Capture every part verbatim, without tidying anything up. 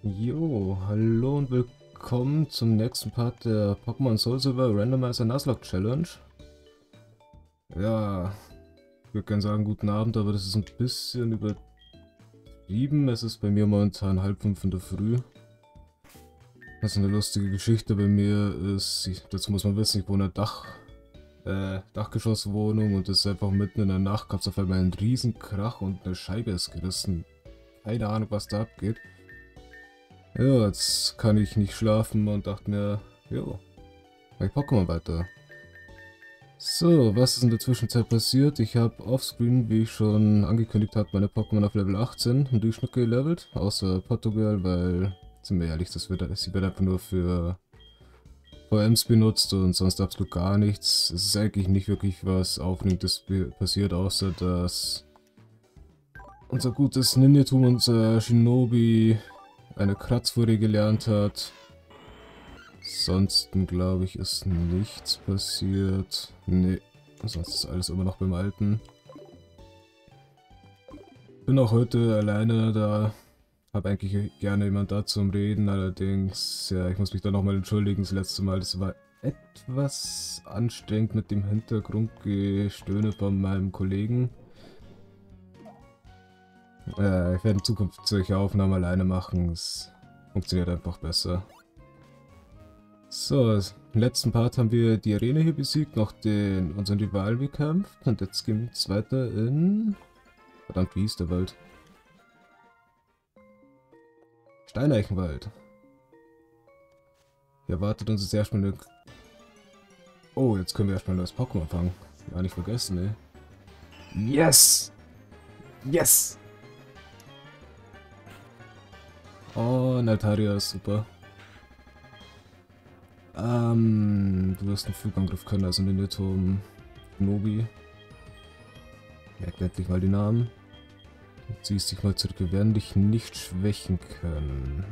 Jo, hallo und willkommen zum nächsten Part der Pokémon Soul Silver Randomizer Nuzlocke Challenge. Ja, ich würde gerne sagen guten Abend, aber das ist ein bisschen übertrieben. Es ist bei mir momentan halb fünf in der Früh. Das ist eine lustige Geschichte bei mir ist, ich, dazu muss man wissen, ich wohne in einer Dach, äh, Dachgeschosswohnung und es ist einfach mitten in der Nacht, gab es auf einmal einen riesen Krach und eine Scheibe ist gerissen. Keine Ahnung, was da abgeht. Ja, jetzt kann ich nicht schlafen und dachte mir, jo, ich Pokémon weiter. So, was ist in der Zwischenzeit passiert? Ich habe offscreen, wie ich schon angekündigt habe, meine Pokémon auf Level achtzehn im Durchschnitt gelevelt, außer Portugal, weil, sind wir ehrlich, das wird, sie wird einfach nur für V Ms benutzt und sonst absolut gar nichts. Es ist eigentlich nicht wirklich was Aufregendes passiert, außer dass unser gutes Ninjatum, unser Shinobi, eine Kratzfurie gelernt hat. Ansonsten glaube ich ist nichts passiert. Nee, sonst ist alles immer noch beim Alten. Bin auch heute alleine da. Habe eigentlich gerne jemand da zum Reden, allerdings, ja, ich muss mich da nochmal entschuldigen. Das letzte Mal, das war etwas anstrengend mit dem Hintergrundgestöhne von meinem Kollegen. Äh, ich werde in Zukunft solche Aufnahmen alleine machen. Es funktioniert einfach besser. So, im letzten Part haben wir die Arena hier besiegt, noch den unseren Rivalen bekämpft und jetzt geht es weiter in... Verdammt, wie hieß der Wald? Steineichenwald. Hier erwartet uns jetzt erstmal eine... Oh, jetzt können wir erstmal ein neues Pokémon fangen. Gar nicht vergessen, ne? Yes! Yes! Oh, Naltaria ist super. Ähm, du wirst einen Flugangriff können, also Ninjaturm, Nobi. Merk endlich mal die Namen. Du ziehst dich mal zurück, wir werden dich nicht schwächen können.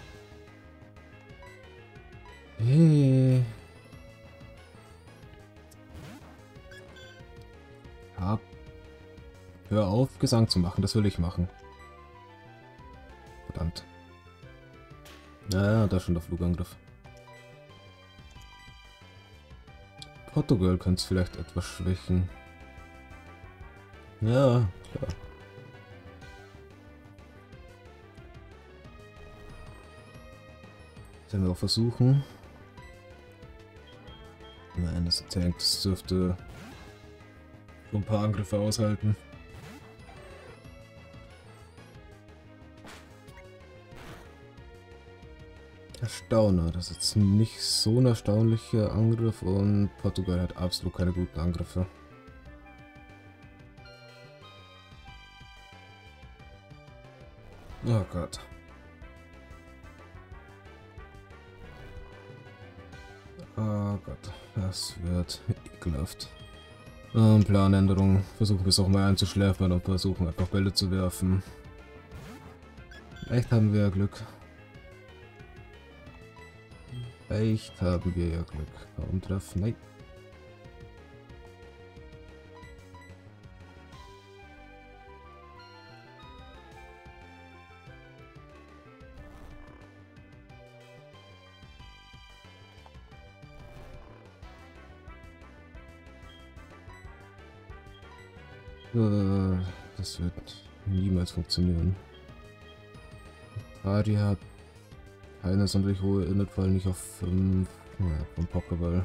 Hey. Hab. Hör auf, Gesang zu machen, das will ich machen. Verdammt. Naja, da schon der Flugangriff. Portugal könnte es vielleicht etwas schwächen. Ja, klar. Das werden wir auch versuchen. Nein, das Tank, das dürfte ein paar Angriffe aushalten. Erstauner, das ist jetzt nicht so ein erstaunlicher Angriff und Portugal hat absolut keine guten Angriffe. Oh Gott. Oh Gott, das wird ekelhaft. Ähm, Planänderung. Versuchen wir es auch mal einzuschläfern und versuchen einfach Bälle zu werfen. Echt haben wir ja Glück. Echt haben wir ja Glück. Warum treffen? Nein. Äh, das wird niemals funktionieren. Ari hat keine sonderlich hohe Init, vor allem nicht auf fünf. Naja, vom Pokéball.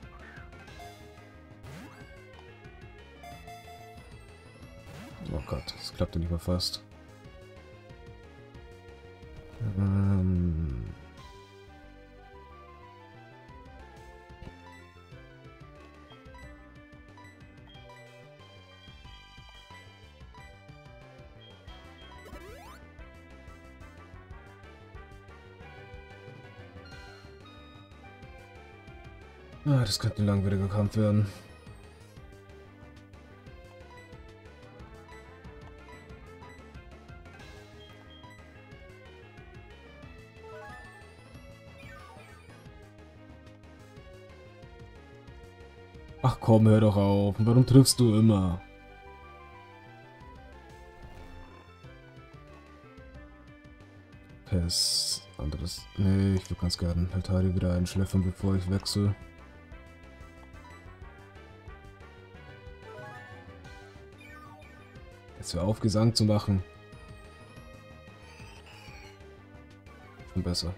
Oh Gott, das klappt ja nicht mal fast. Ähm. Ah, das könnte ein langwieriger Kampf werden. Ach komm, hör doch auf. Warum triffst du immer? Es das... Nee, ich will ganz gerne Altaria wieder einschläfern, bevor ich wechsle. Jetzt hör auf, Gesang zu machen. Schon besser.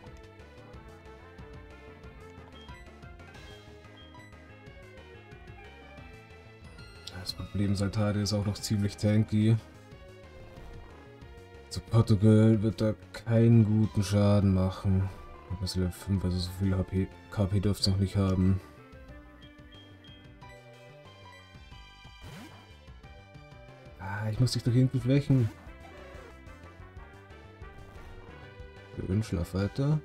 Das Problem ist, Altaria ist auch noch ziemlich tanky. Zu Portugal wird er keinen guten Schaden machen. Aber es Level fünf, also so viel H P, K P dürfte es noch nicht haben. Ah, ich muss dich doch irgendwie schwächen. Schön, schlaf weiter.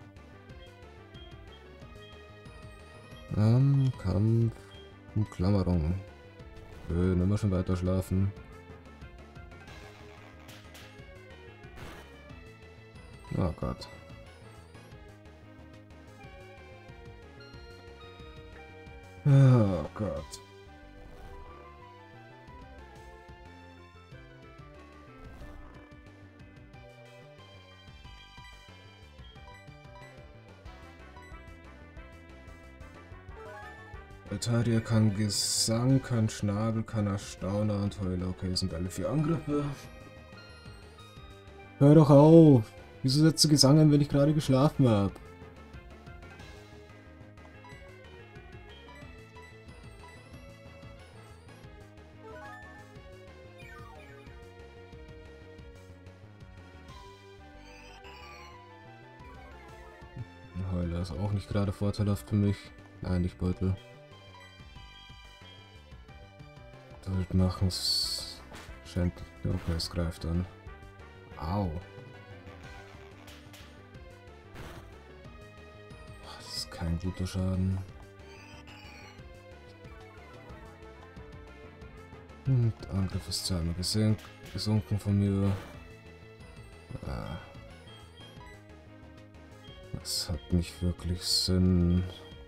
Ähm, Kampf und Klammerung. Schön, immer schon weiter schlafen. Oh Gott. Oh Gott. Altaria kann Gesang, kann Schnabel, kann Erstauner und Heuler. Okay, sind alle vier Angriffe. Hör doch auf! Wieso setzt du Gesang ein, wenn ich gerade geschlafen habe? Heuler ist auch nicht gerade vorteilhaft für mich. Nein, nicht Beutel. Wild machen es scheint. Okay, es greift an. Au. Das ist kein guter Schaden. Und Angriff ist zweimal gesink, gesunken von mir. Ah. Das hat nicht wirklich Sinn.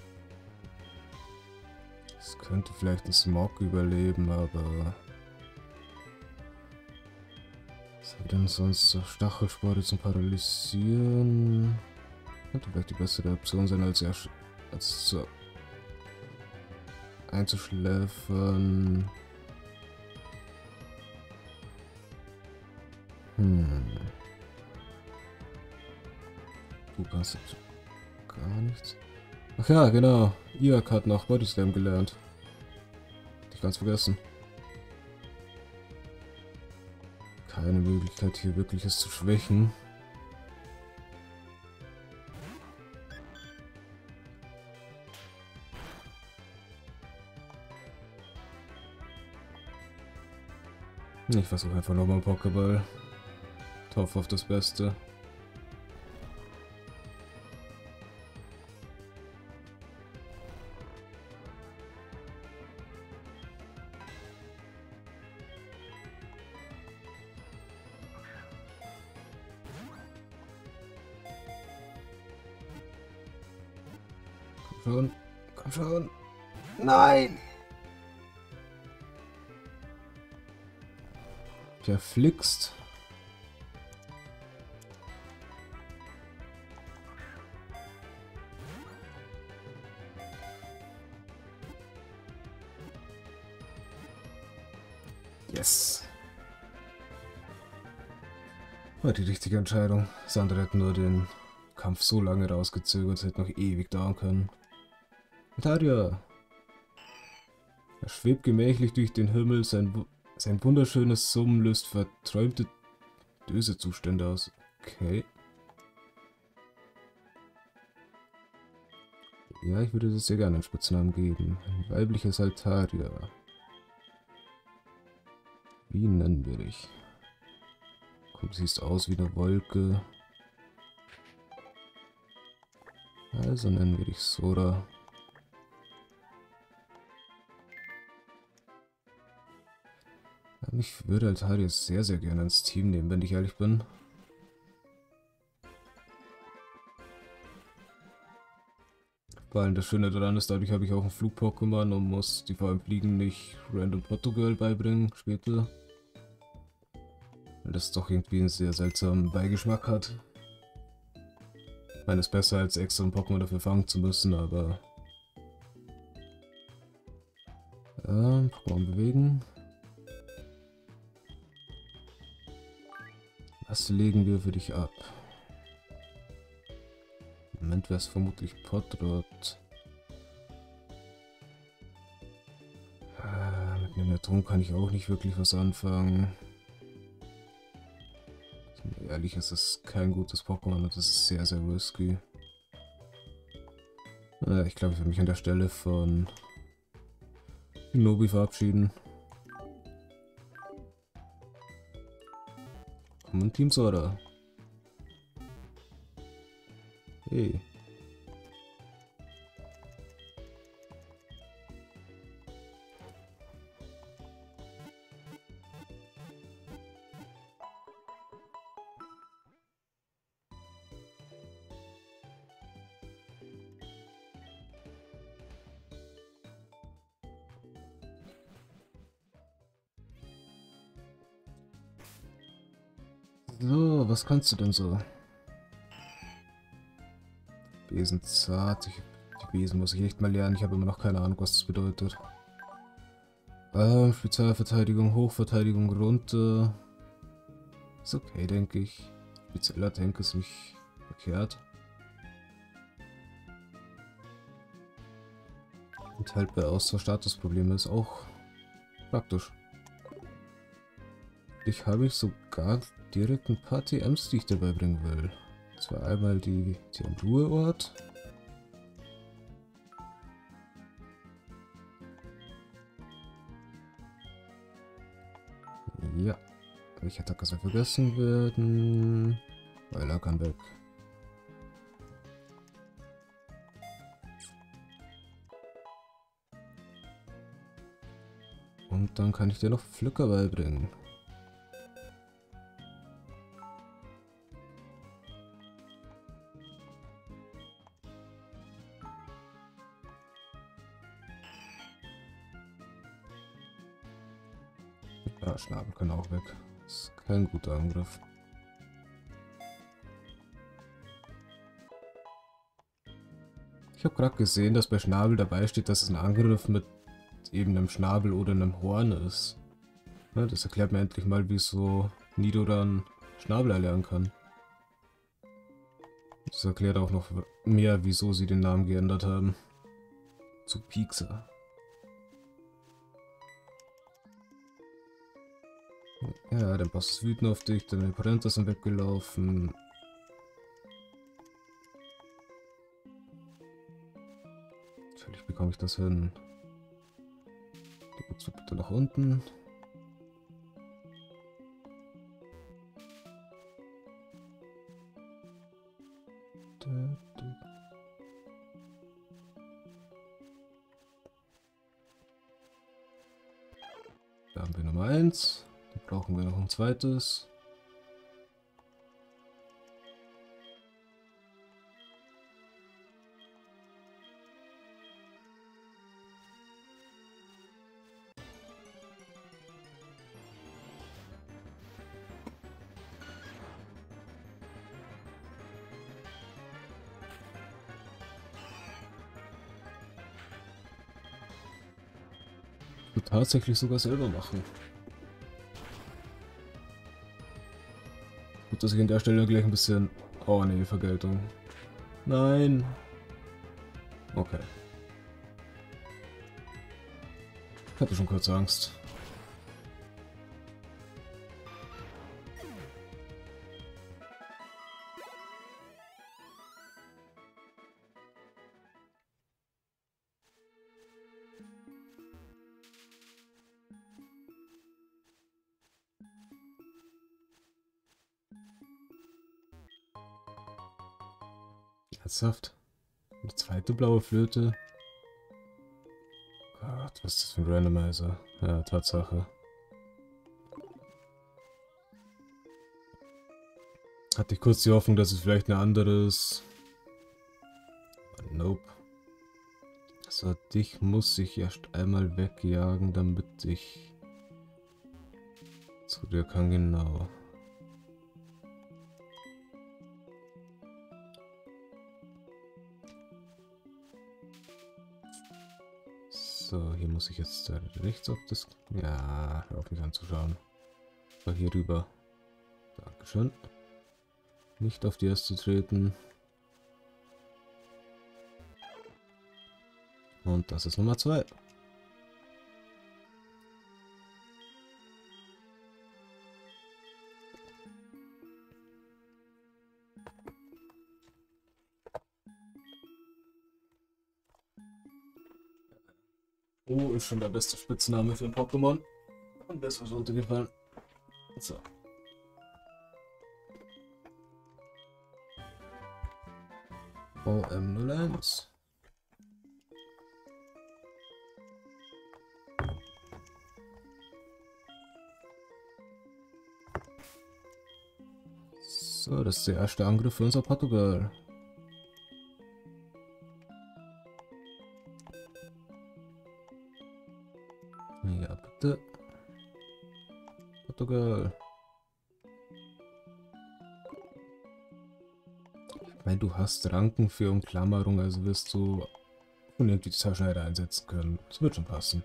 Es könnte vielleicht ein Smog überleben, aber... Was haben wir denn sonst so? Stachelspore zum Paralysieren? Könnte vielleicht die bessere Option sein, als, erst, als zu einzuschläfern. Hm. Du kannst jetzt gar nichts. Ach ja, genau. Irak hat noch Body Slam gelernt. Hab ich ganz vergessen. Keine Möglichkeit hier wirklich es zu schwächen. Ich versuche einfach nochmal einen Pokéball. Hoffe auf das Beste. Komm schon, komm schon. Nein! Verflixt. Yes. War die richtige Entscheidung. Das andere hätte nur den Kampf so lange rausgezögert, es hätte noch ewig dauern können. Altaria! Er schwebt gemächlich durch den Himmel, sein, sein wunderschönes Summen löst verträumte Döse-Zustände aus. Okay. Ja, ich würde das sehr gerne einen Spitznamen geben. Ein weibliches Altaria. Wie nennen wir dich? Komm, siehst aus wie eine Wolke. Also nennen wir dich Sora. Ich würde Altaria sehr, sehr gerne ins Team nehmen, wenn ich ehrlich bin. Vor allem das Schöne daran ist, dadurch habe ich auch einen Flug-Pokémon und muss die vor allem Fliegen nicht Random Portugal beibringen später. Weil das doch irgendwie einen sehr seltsamen Beigeschmack hat. Ich meine, es ist besser als extra ein Pokémon dafür fangen zu müssen, aber... Ähm, Pokémon bewegen. Was legen wir für dich ab? Im Moment wäre es vermutlich Potrot. Äh, mit einem Atom kann ich auch nicht wirklich was anfangen. Ehrlich, es ist kein gutes Pokémon und das ist sehr, sehr risky. Äh, ich glaube, ich werde mich an der Stelle von Nobi verabschieden. Komm in Team Sora. Hey. So, was kannst du denn so? Besenzart. Ich, die Besen muss ich echt mal lernen. Ich habe immer noch keine Ahnung, was das bedeutet. Ähm, Spezialverteidigung, Hochverteidigung runter. Ist okay, denke ich. Spezieller Tank ist nicht verkehrt. Und halt bei Austausch-Statusprobleme ist auch praktisch. Ich habe ich sogar direkt ein paar T Ms, die ich dabei bringen will. Zwar einmal die, die am Ruheort. Ja. Welche Attacke soll vergessen werden? Weil er kann weg. Und dann kann ich dir noch Pflücker beibringen. Ja, Schnabel kann auch weg. Ist kein guter Angriff. Ich habe gerade gesehen, dass bei Schnabel dabei steht, dass es ein Angriff mit eben einem Schnabel oder einem Horn ist. Ja, das erklärt mir endlich mal, wieso Nidoran Schnabel erlernen kann. Das erklärt auch noch mehr, wieso sie den Namen geändert haben. Zu Pixa. Ja, der Boss ist wütend auf dich, deine Parenter sind weggelaufen. Natürlich bekomme ich das hin. Du bitte nach unten. Da haben wir Nummer eins. Da brauchen wir noch ein zweites. Tatsächlich sogar selber machen. Gut, dass ich an der Stelle gleich ein bisschen... Oh ne, Vergeltung. Nein. Okay. Ich hatte schon kurz Angst. Ernsthaft? Eine zweite blaue Flöte? Gott, was ist das für ein Randomizer? Ja, Tatsache. Hatte ich kurz die Hoffnung, dass es vielleicht ein anderes... Nope. So, dich muss ich erst einmal wegjagen, damit ich zu dir kann, genau. So, hier muss ich jetzt äh, rechts auf das... Ja, hör auf mich anzuschauen. So, hier rüber. Dankeschön. Nicht auf die erste treten. Und das ist Nummer zwei. Oh, ist schon der beste Spitzname für ein Pokémon. Und das ist was runtergefallen. So. O M null eins. So, das ist der erste Angriff für unser Portugal. Ja, bitte. Portugal. Ich meine, du hast Ranken für Umklammerung, also wirst du irgendwie die Taschenheider einsetzen können. Das wird schon passen.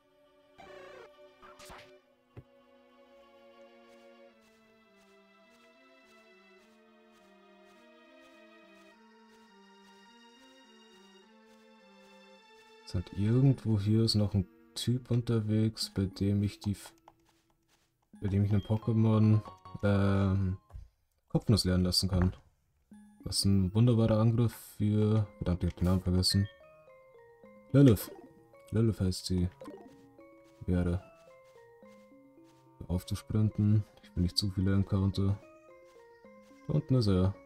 Es hat irgendwo hier ist noch ein Typ unterwegs, bei dem ich die, bei dem ich einen Pokémon ähm, Kopfnuss lernen lassen kann. Das ist ein wunderbarer Angriff für... Verdammt, ich hab den Namen vergessen. Lilith. Lilith heißt sie. Wäre. Aufzusprinten. Ich will nicht zu viele Encounter. Da unten ist er.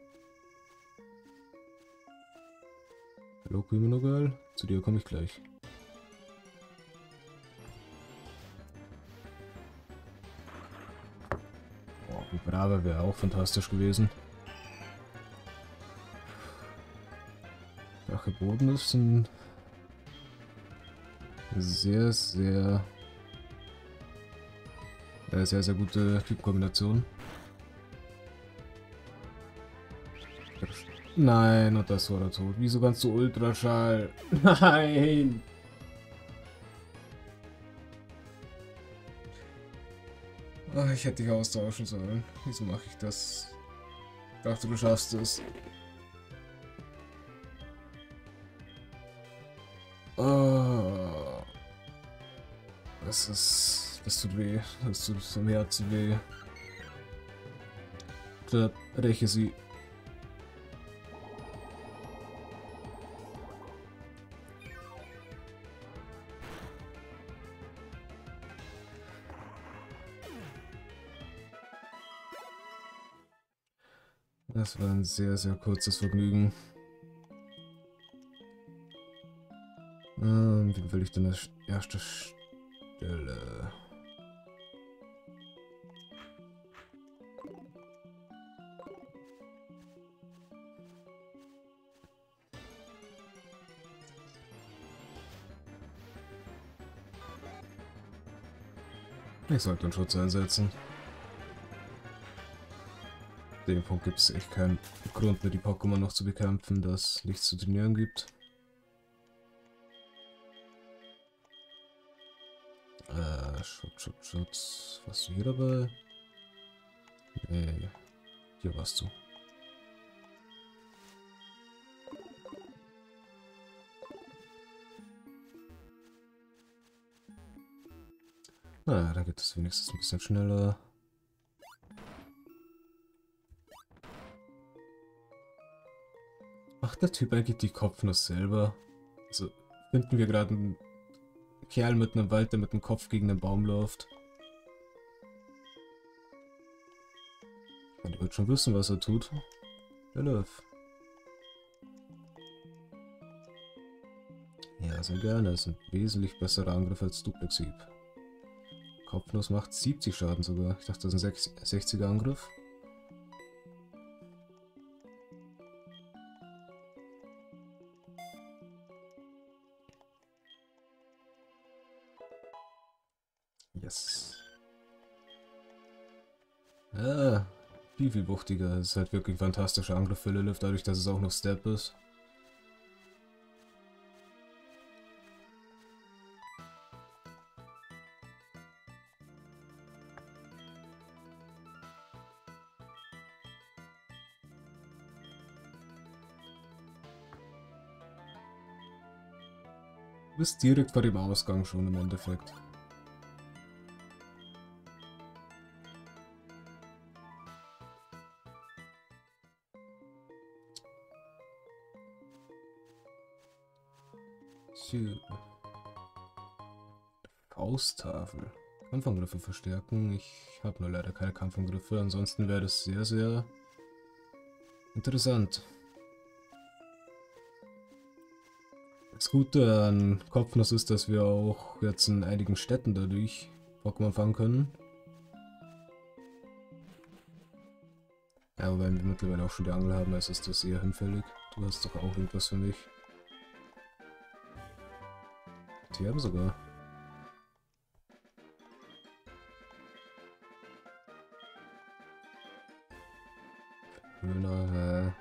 Hallo Criminogirl. Zu dir komme ich gleich. Oh, Vibrava wäre auch fantastisch gewesen. Drache Boden ist ein sehr, sehr, äh, sehr, sehr gute Typenkombination. Nein, und das war der Tod. Wieso kannst du Ultraschall? Nein! Ach, ich hätte dich austauschen sollen. Wieso mache ich das? Ich dachte, du schaffst es. Oh. Das ist... Das tut weh. Das tut vom Herzen weh. Da räche sie. Das war ein sehr, sehr kurzes Vergnügen. Ähm, wie will ich denn das erste Stelle? Ich sollte einen Schutz einsetzen. Dem Punkt gibt es echt keinen Grund mehr, die Pokémon noch zu bekämpfen, dass nichts zu trainieren gibt. Äh, Schutz, Schutz, Schutz. Warst du hier dabei? Nee, hier warst du. Na, da geht es wenigstens ein bisschen schneller. Macht der Typ eigentlich die Kopfnuss selber? Also finden wir gerade einen Kerl mitten im Wald, der mit dem Kopf gegen den Baum läuft. Der wird schon wissen, was er tut. Der Löw. Ja, sehr gerne. Das ist ein wesentlich besserer Angriff als Duplex Hieb. Kopfnuss macht siebzig Schaden sogar. Ich dachte, das ist ein sechziger Angriff. Yes. Ja, viel, viel wuchtiger. Es ist halt wirklich ein fantastischer Angriff für Lilith, dadurch, dass es auch noch Step ist. bist direkt vor dem Ausgang schon im Endeffekt. Fausttafel. Kampfangriffe verstärken. Ich habe nur leider keine Kampfangriffe, ansonsten wäre das sehr, sehr interessant. Das Gute an Kopfnuss ist, dass wir auch jetzt in einigen Städten dadurch Pokémon fangen können. Ja, aber wenn wir mittlerweile auch schon die Angel haben, also ist das eher hinfällig. Du hast doch auch irgendwas für mich. Die haben sogar. Höhner, äh,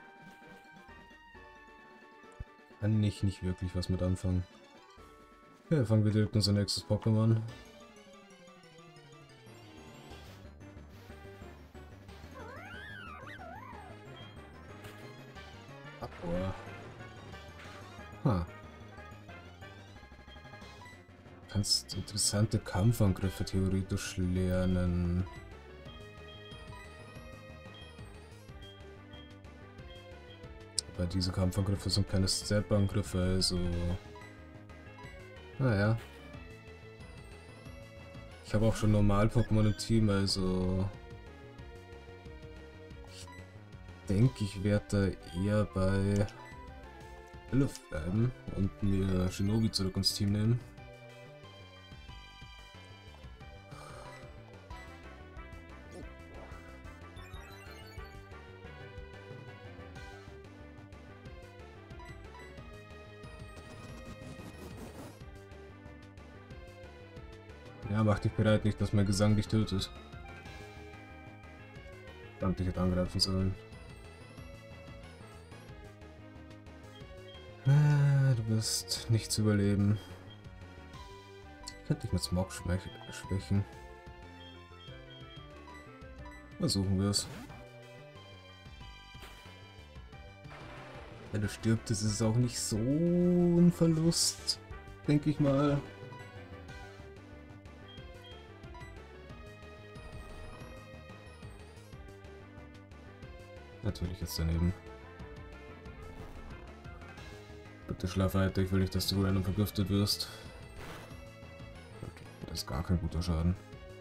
kann ich nicht wirklich was mit anfangen. Okay, fangen wir direkt unser nächstes Pokémon. Abrohr. Ha. Kannst interessante Kampfangriffe theoretisch lernen. Aber diese Kampfangriffe sind keine Step-Angriffe, also... Naja. Ich habe auch schon Normal-Pokémon im Team, also... Ich denke, ich werde da eher bei Elf bleiben und mir Shinobi zurück ins Team nehmen. Ja, mach dich bereit, nicht, dass mein Gesang dich tötet. Verdammt, ich hätte angreifen sollen. Ah, du wirst nicht zu überleben. Ich könnte dich mit Smog schwächen. Versuchen wir es. Wenn du stirbst, ist es auch nicht so ein Verlust, denke ich mal. Natürlich jetzt daneben. Bitte schlaf weiter, ich will nicht, dass du random vergiftet wirst. Okay, das ist gar kein guter Schaden.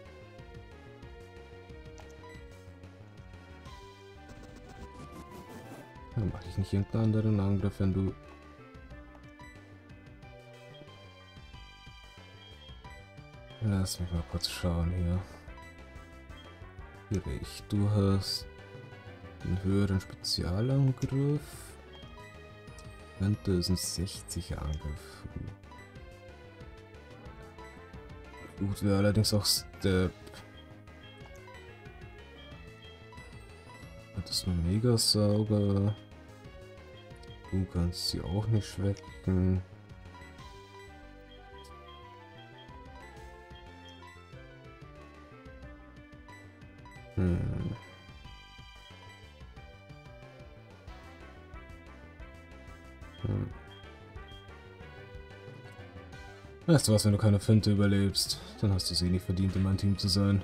Dann mache ich nicht irgendeinen anderen Angriff, wenn du... Lass mich mal kurz schauen hier. Schwierig. Du hast einen höheren Spezialangriff. Könnte es ein sechziger Angriff. Gut, wäre allerdings auch Step. Das ist ein Megasauger. Du kannst sie auch nicht schwächen. Hm. Hm. Weißt du was, wenn du keine Finte überlebst, dann hast du sie nicht verdient, in meinem Team zu sein.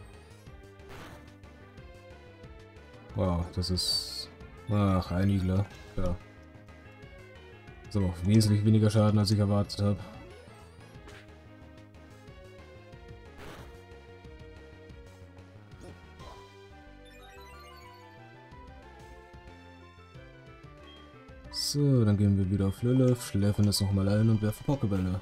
Wow, das ist... Ach, ein Igler. Ja. Das ist aber auch wesentlich weniger Schaden, als ich erwartet habe. So, dann gehen wir wieder auf Lilith, schläfen es nochmal ein und werfen Pokébälle.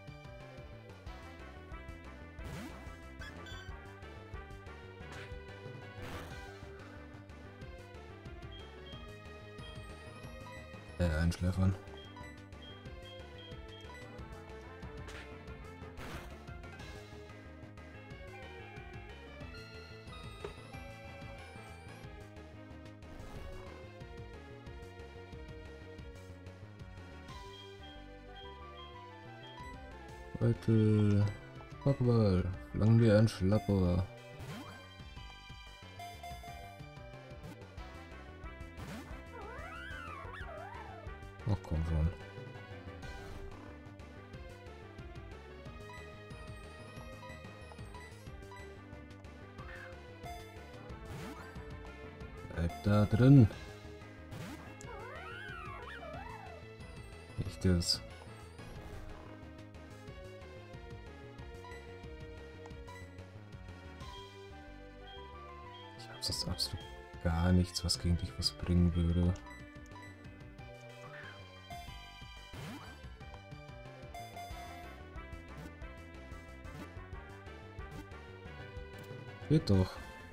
Äh, einschläfern. Beutel. Pokéball. Verlangen wir ein Schlapper. Ach komm schon. Bleib da drin. Echt jetzt. Ich habe sonst absolut gar nichts, was gegen dich was bringen würde. Geht doch.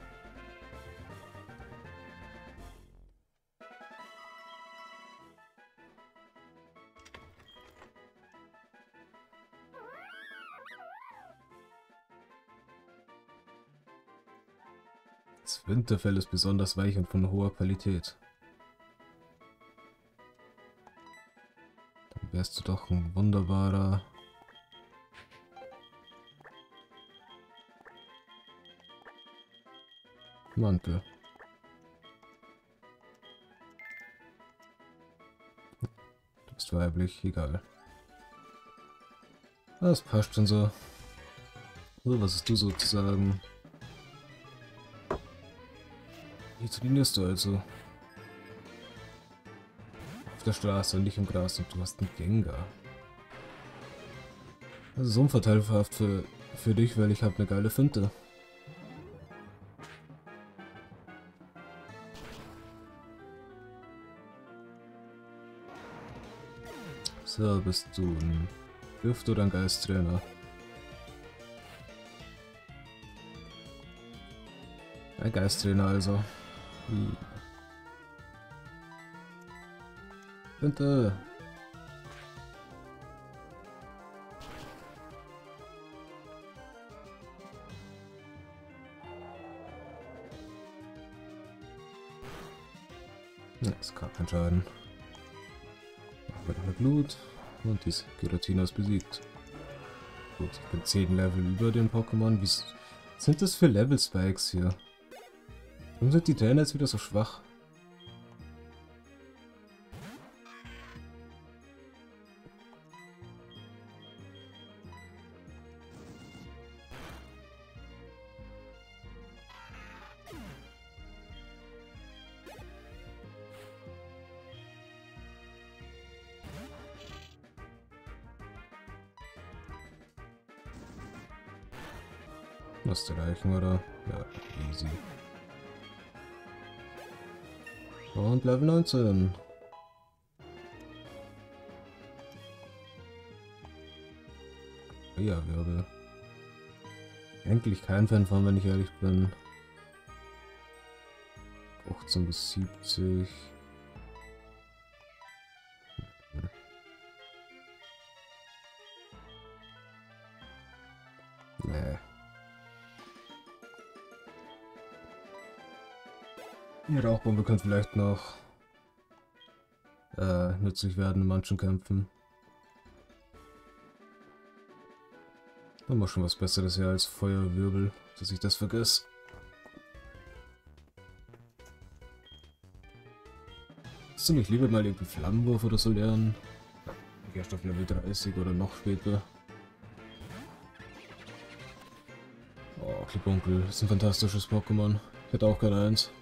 Das Winterfell ist besonders weich und von hoher Qualität. Dann wärst du doch ein wunderbarer Mantel. Du bist weiblich, egal. Das passt schon so. So, was hast du so zu sagen? Wie trainierst du also? Auf der Straße und nicht im Gras und du hast einen Gengar. Das ist unvorteilhaft für, für dich, weil ich habe eine geile Finte. So, bist du ein Gift- oder ein Geisttrainer? Ein Geisttrainer also. Hm. Finte! Ja, ist gar kein Schaden. Machen wir noch eine Blut. Und diese Giratina ist besiegt. Gut, ich bin zehn Level über den Pokémon. Wie sind das für Level-Spikes hier? Warum sind die Trainer jetzt wieder so schwach? Müsste reichen, oder? Ja, easy. Und Level neunzehn. Ja, Wirbel. Eigentlich kein Fan von, wenn ich ehrlich bin. achtzehn bis siebzig. Nee. Die Rauchbombe könnte vielleicht noch äh, nützlich werden in manchen Kämpfen. Haben wir schon was Besseres hier als Feuerwirbel, dass ich das vergesse. Hast du nicht lieber mal irgendeinen Flammenwurf oder so lernen? Erst auf Level dreißig oder noch später. Oh, Klipunkel, ist ein fantastisches Pokémon. Ich hätte auch gerne eins.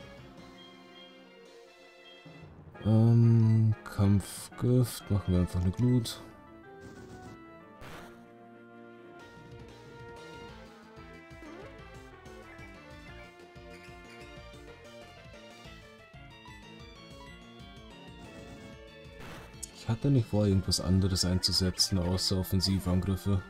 Ähm, Kampfgift, machen wir einfach eine Glut. Ich hatte nicht vor, irgendwas anderes einzusetzen, außer Offensivangriffe.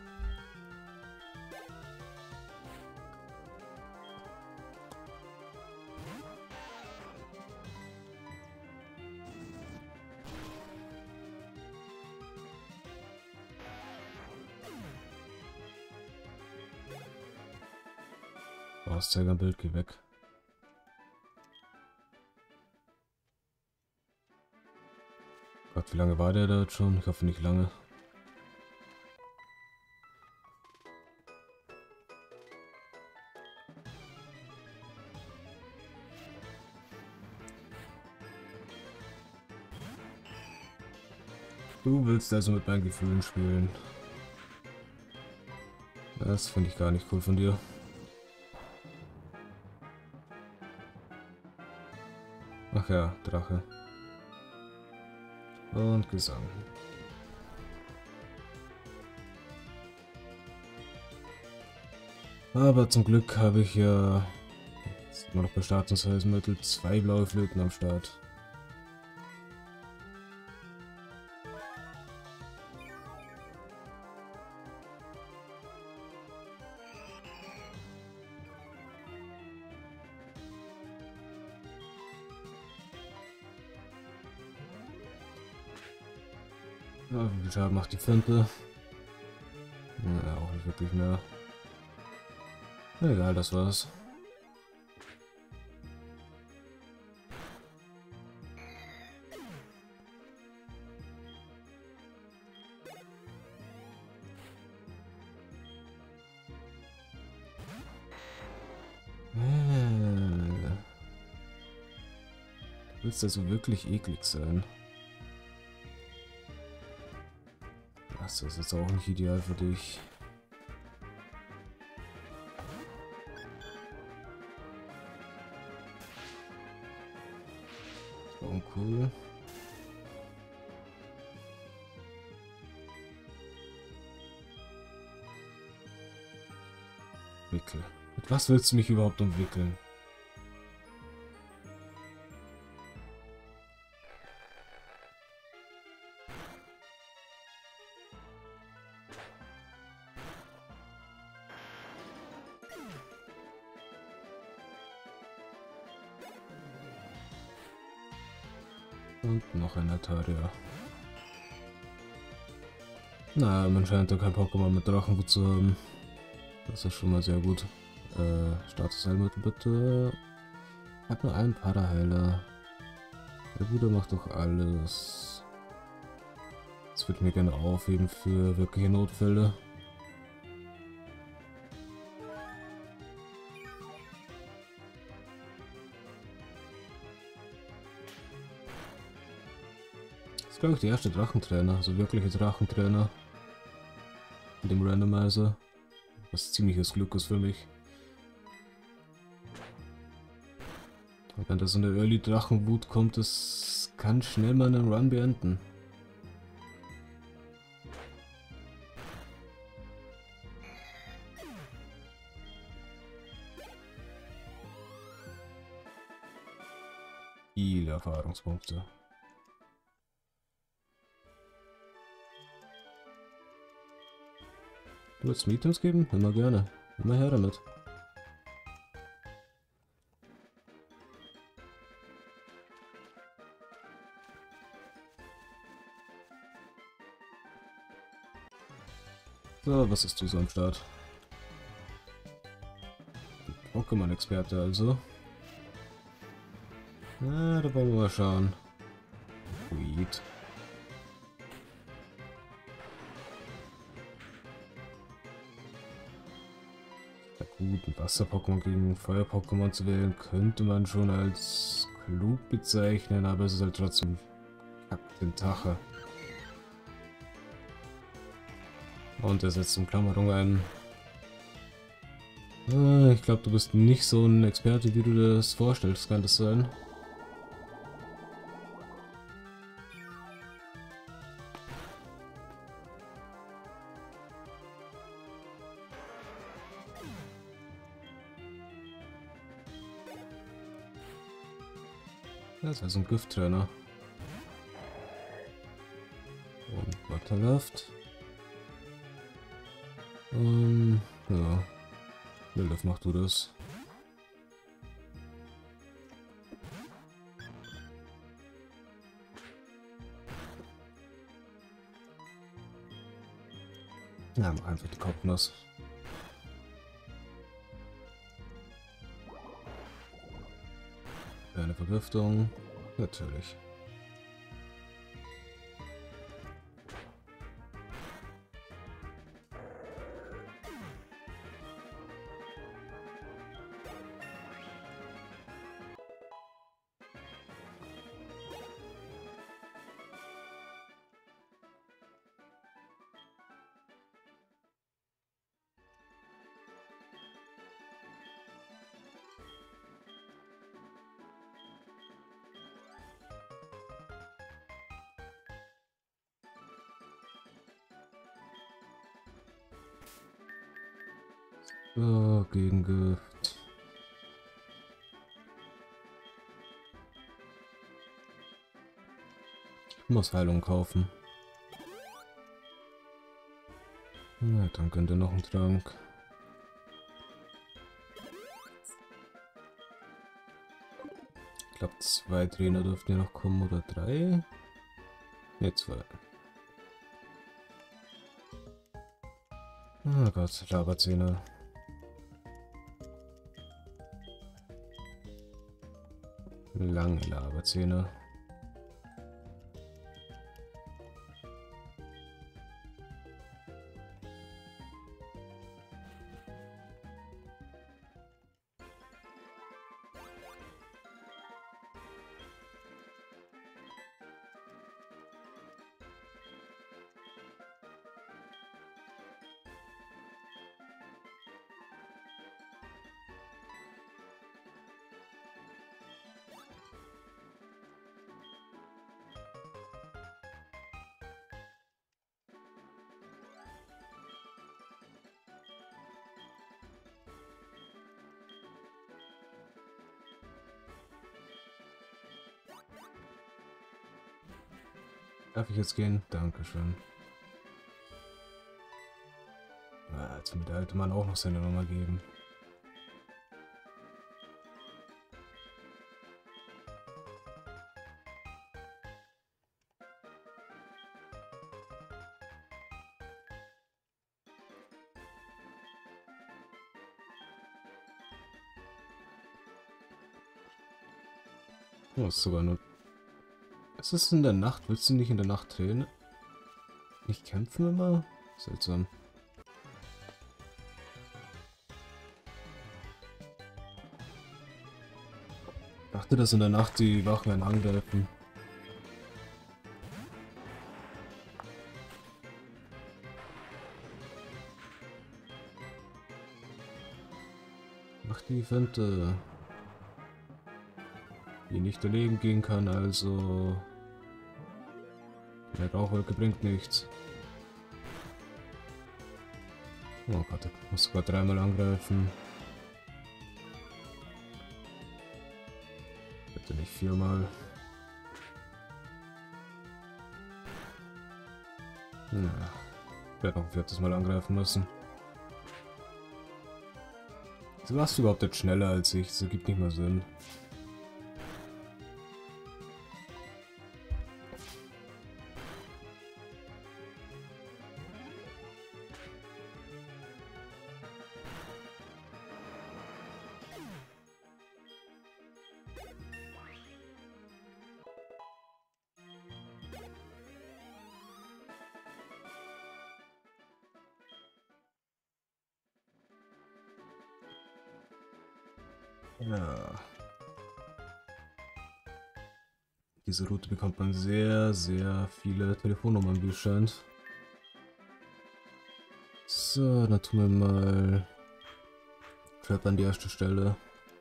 Auszeigerbild, geh weg. Gott, wie lange war der da jetzt schon? Ich hoffe nicht lange. Du willst also mit meinen Gefühlen spielen. Das finde ich gar nicht cool von dir. Ach ja, Drache. Und Gesang. Aber zum Glück habe ich ja jetzt immer noch bei Statusheilsmittel zwei blaue Flöten am Start. Ja, wie viel Schaden macht die Finte? Ja, auch nicht wirklich mehr. Egal, das war's. Äh, Du willst also wirklich eklig sein. Das ist jetzt auch nicht ideal für dich. Uncool. Wickel. Mit was willst du mich überhaupt umwickeln? Und noch ein Altaria. Na, man scheint da kein Pokémon mit Drachenwut zu haben. Das ist schon mal sehr gut. Äh, Statusheilmittel bitte. Ich hab nur einen Paraheiler. Der Bruder macht doch alles. Das würde ich mir gerne aufheben für wirkliche Notfälle. Das ist, glaube ich, der erste Drachentrainer, also wirkliche Drachentrainer. Mit dem Randomizer. Was ziemliches Glück ist für mich. Und wenn da so eine Early Drachenwut kommt, das kann schnell mal einen Run beenden. Viele Erfahrungspunkte. Du willst mir Items geben? Immer gerne. Immer her damit. So, was ist du so am Start? Pokémon-Experte also. Na, da wollen wir mal schauen. Sweet. Ja gut, ein Wasser-Pokémon gegen Feuer-Pokémon zu wählen, könnte man schon als klug bezeichnen, aber es ist halt trotzdem kackt den Tache. Und er setzt Umklammerung ein. Äh, Ich glaube, du bist nicht so ein Experte, wie du dir das vorstellst, kann das sein? Das ist also ein Gifttrainer. Und Watterluft. Ähm, ja. Wildorf, mach du das. Ja, mach einfach die Kopfnuss. Eine Vergiftung. Natürlich. So, Gegengift. Ich muss Heilung kaufen. Na, dann könnte noch ein Trank. Ich glaube, zwei Trainer dürften ja noch kommen, oder drei? Ne, zwei. Oh Gott, Laberzähne. Lange Laberzähne. Darf ich jetzt gehen? Dankeschön. Ah, jetzt wird der alte Mann auch noch seine Nummer geben. Oh, ist sogar nur... Es ist in der Nacht. Willst du nicht in der Nacht trainen? Nicht kämpfen immer? Seltsam. Ich dachte, dass in der Nacht die Wachen einen angreifen. Macht die Fente, die nicht daneben gehen kann, also... Der Rauchwolke bringt nichts. Oh Gott, ich muss sogar dreimal angreifen. Bitte nicht viermal. Ja, ich werde noch ein viertes Mal angreifen müssen. Du warst überhaupt jetzt schneller als ich, das ergibt nicht mehr Sinn. Ja. Diese Route bekommt man sehr, sehr viele Telefonnummern, wie es scheint. So, dann tun wir mal Trap an die erste Stelle.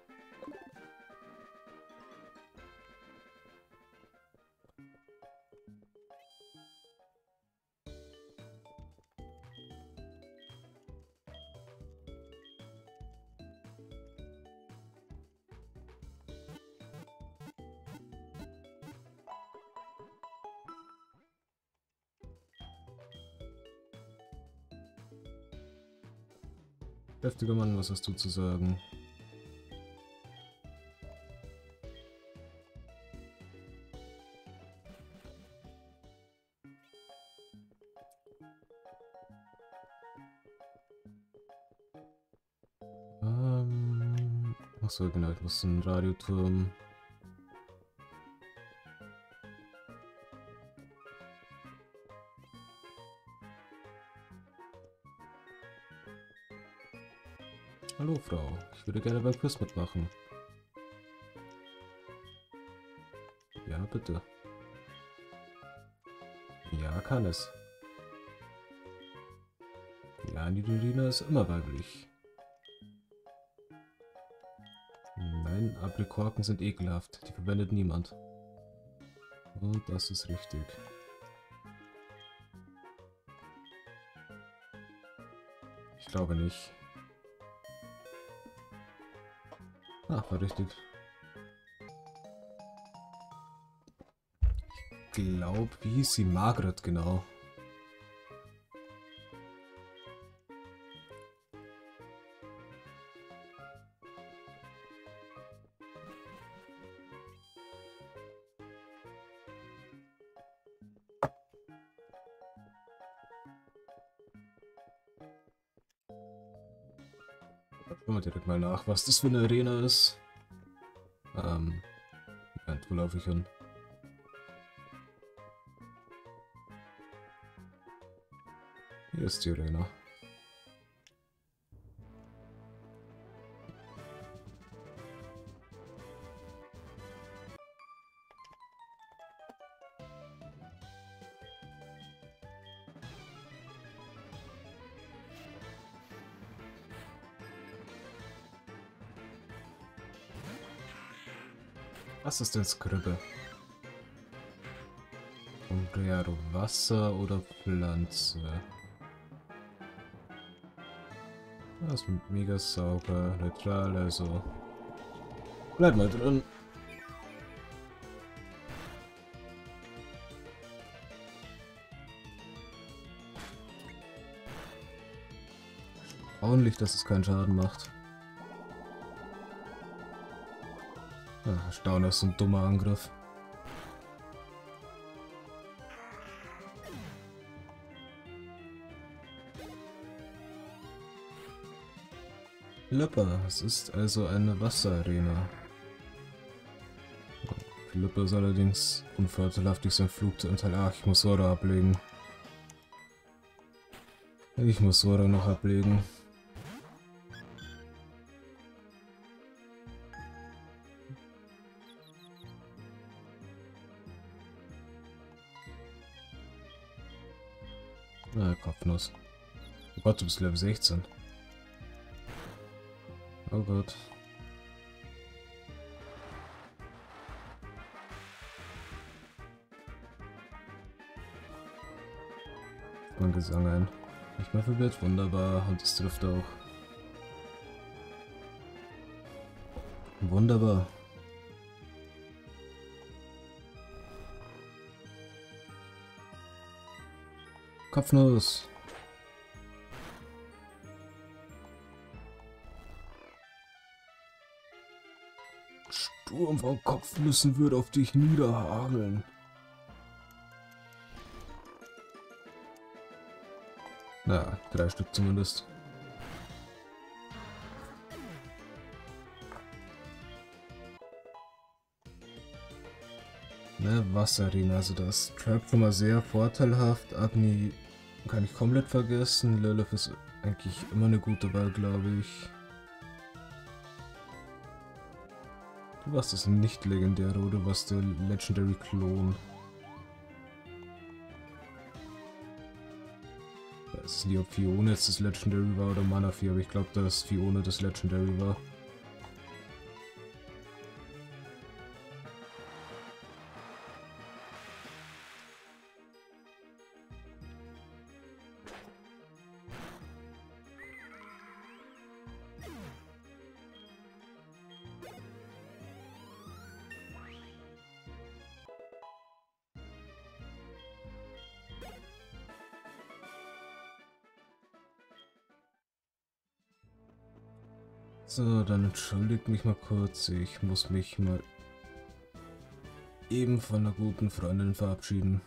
Kräftiger Mann, was hast du zu sagen? Ähm, achso, genau, ich muss einen Radioturm. Hallo Frau, ich würde gerne beim Quiz mitmachen. Ja, bitte. Ja, kann es. Ja, Nidorina ist immer weiblich. Nein, Abrikorken sind ekelhaft. Die verwendet niemand. Und das ist richtig. Ich glaube nicht. Ach, war richtig. Ich glaube, wie hieß sie? Margaret, genau. Schauen wir direkt mal nach, was das für eine Arena ist. Ähm, Moment, wo laufe ich hin? Hier ist die Arena. Was ist denn Skribbe? Umbriaro, Wasser oder Pflanze? Das ist mega sauber, neutral, also. Bleib mal drin. Erstaunlich, dass es keinen Schaden macht. Ach, erstaunlich, das ist ein dummer Angriff. Lipper, es ist also eine Wasserarena. Lipper ist allerdings unvorteilhaft durch sein Flugzeug. Ach, ich muss Sora ablegen. Ich muss Sora noch ablegen. Na, Kopfnuss. Oh Gott, du bist Level sechzehn. Oh Gott. Mein Gesang ein. Nicht mehr verwirrt, wunderbar. Und es trifft auch. Wunderbar. Kopfnuss. Sturm von Kopfnüssen wird auf dich niederhageln. Na, drei Stück zumindest. Ne, Wasserarena, also das Trap schon mal sehr vorteilhaft. Agni kann ich komplett vergessen. Lilith ist eigentlich immer eine gute Wahl, glaube ich. Du warst das nicht legendäre, oder warst der Legendary Klon? Ich weiß nicht, ob Fiona jetzt das Legendary war oder Manaphy, aber ich glaube, dass Fiona das Legendary war. So, dann entschuldigt mich mal kurz. Ich muss mich mal eben von einer guten Freundin verabschieden.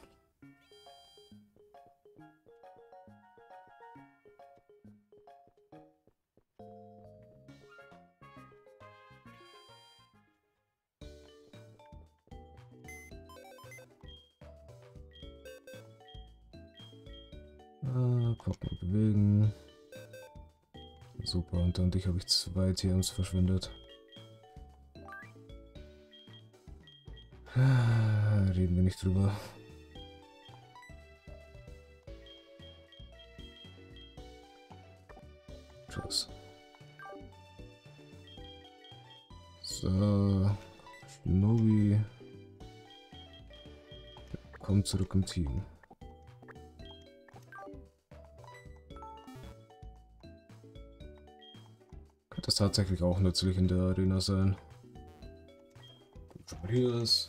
Ah, gucken, bewegen. Super, und dann dich habe ich zwei T Ms verschwendet. Reden wir nicht drüber. Tschüss. So, Shinobi. Komm zurück im Team. Wird das tatsächlich auch nützlich in der Arena sein. Schon mal hier ist.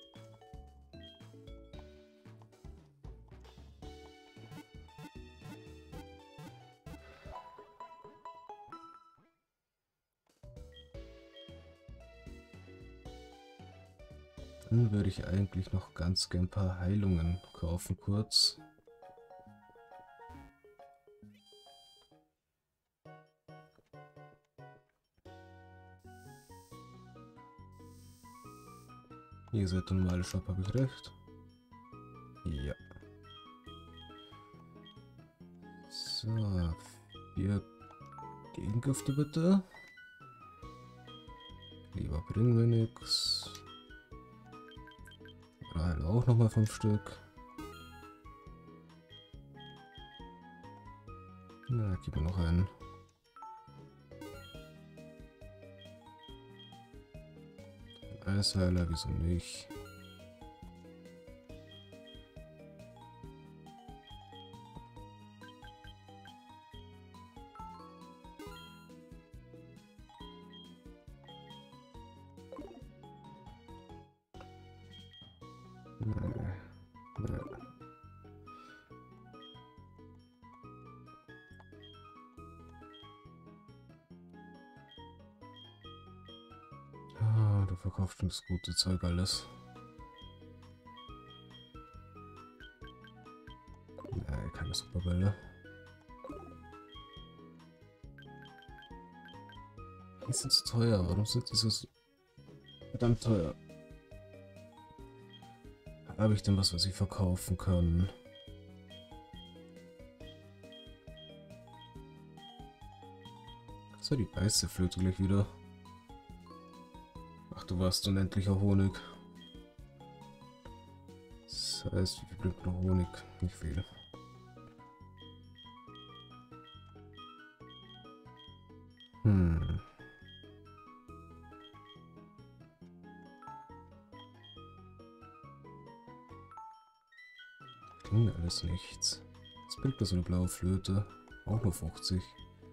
Dann würde ich eigentlich noch ganz gern ein paar Heilungen kaufen, kurz. Ihr seid der normale Shop, habe ich recht? Ja. So, vier Gegengifte bitte. Lieber bringen wir nix. Rein auch nochmal fünf Stück. Na, gib mir noch einen. Eisheiler, wieso nicht? Nee. Nee. Ah, du verkaufst schon das gute Zeug alles. Nee, keine Superbälle. Die sind zu teuer. Warum sind die so verdammt teuer? Habe ich denn was, was ich verkaufen kann? Das war die Beißerflöte gleich wieder. Ach, du warst unendlicher Honig. Das heißt, wie viel bringt noch Honig? Nicht viel. Hm. Klingt alles nichts. Was bringt mir so eine blaue Flöte? Auch nur fünfzig.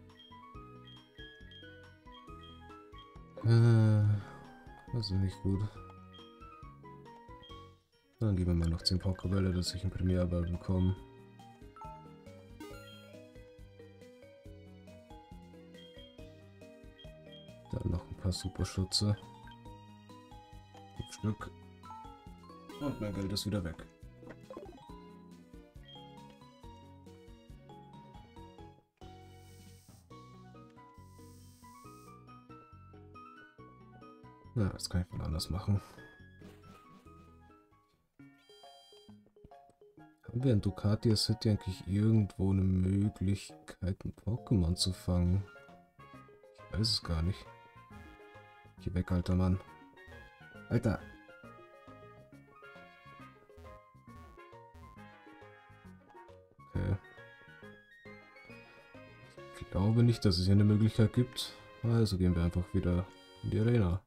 Äh, das ist nicht gut. Dann geben wir mal noch zehn Pokébälle, dass ich einen Premierball bekomme. Dann noch ein paar Superschütze. Fünf Stück. Und mein Geld ist wieder weg. Na, das kann ich mal anders machen. Haben wir in Ducatia City eigentlich irgendwo eine Möglichkeit, ein Pokémon zu fangen? Ich weiß es gar nicht. Geh weg, alter Mann. Alter! Okay. Ich glaube nicht, dass es hier eine Möglichkeit gibt. Also gehen wir einfach wieder in die Arena.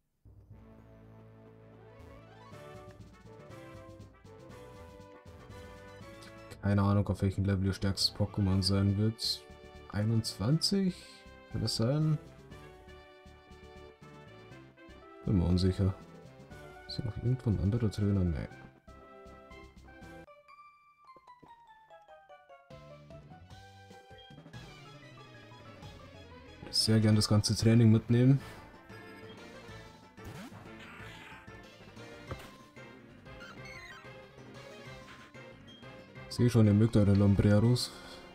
Keine Ahnung, auf welchem Level ihr stärkstes Pokémon sein wird. einundzwanzig? Kann das sein? Bin mir unsicher. Ist hier noch irgendwo ein anderer Trainer? Nee. Ich würde sehr gern das ganze Training mitnehmen. Ich sehe schon, ihr mögt eure Lombreros.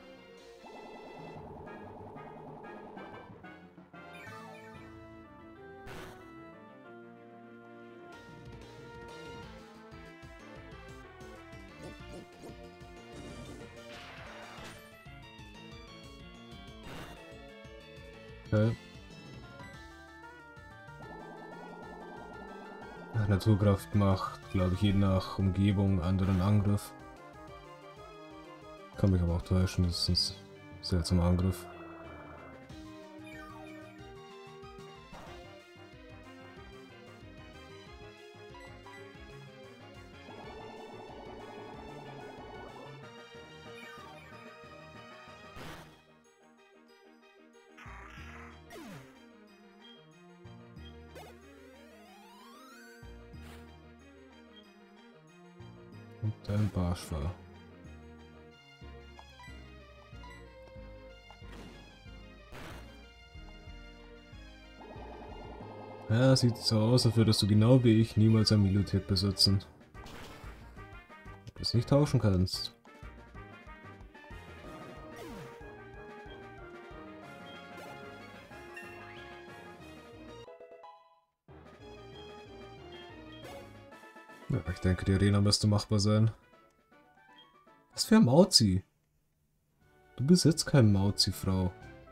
Okay. Naturkraft macht, glaube ich, je nach Umgebung anderen Angriff. Kann mich aber auch täuschen, das ist ein seltsamer Angriff. Und ein Barschwa. Ja, sieht so aus, als würdest du genau wie ich niemals ein Militär besitzen. Du es nicht tauschen kannst. Ja, ich denke, die Arena müsste machbar sein. Was für ein Mauzi? Du besitzt keinen Mauzi, Frau.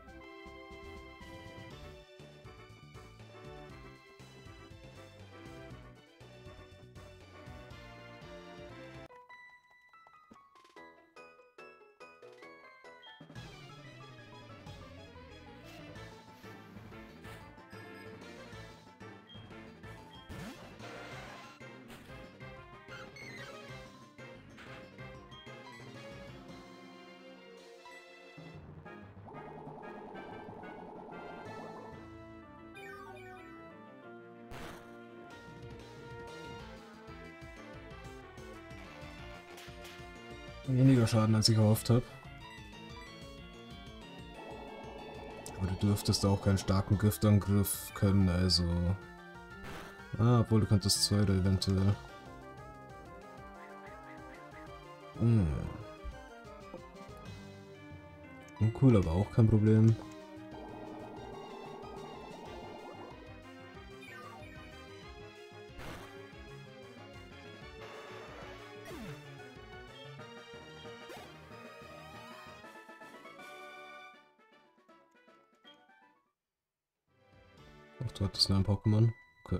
Weniger Schaden, als ich gehofft habe. Aber du dürftest auch keinen starken Giftangriff können, also... Ah, obwohl du könntest zwei da eventuell. Hm. Uncool, aber auch kein Problem. Ach, du hattest nur ein Pokémon? Okay.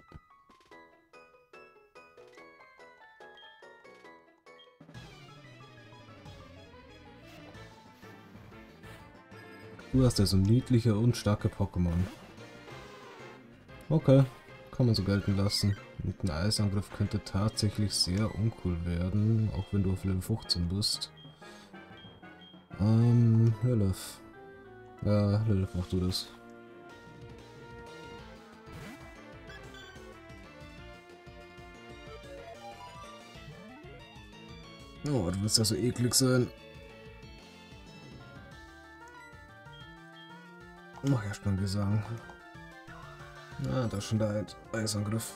Du hast also niedliche und starke Pokémon. Okay, kann man so gelten lassen. Und ein Eisangriff könnte tatsächlich sehr uncool werden, auch wenn du auf Level fünfzehn bist. Ähm, Lilith. Ja, Lilith, mach du das. Oh, du willst ja so eklig sein. Mach erst mal einen Gesang. Ah, da ist schon der Eisangriff.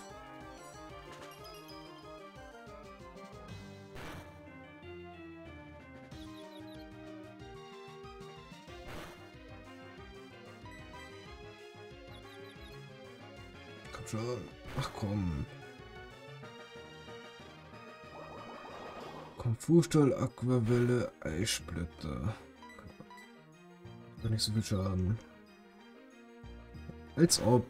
Komm schon. Ach komm. Konfusstahl, Aquavelle, Eissplitter. Gar nicht so viel Schaden. Als ob.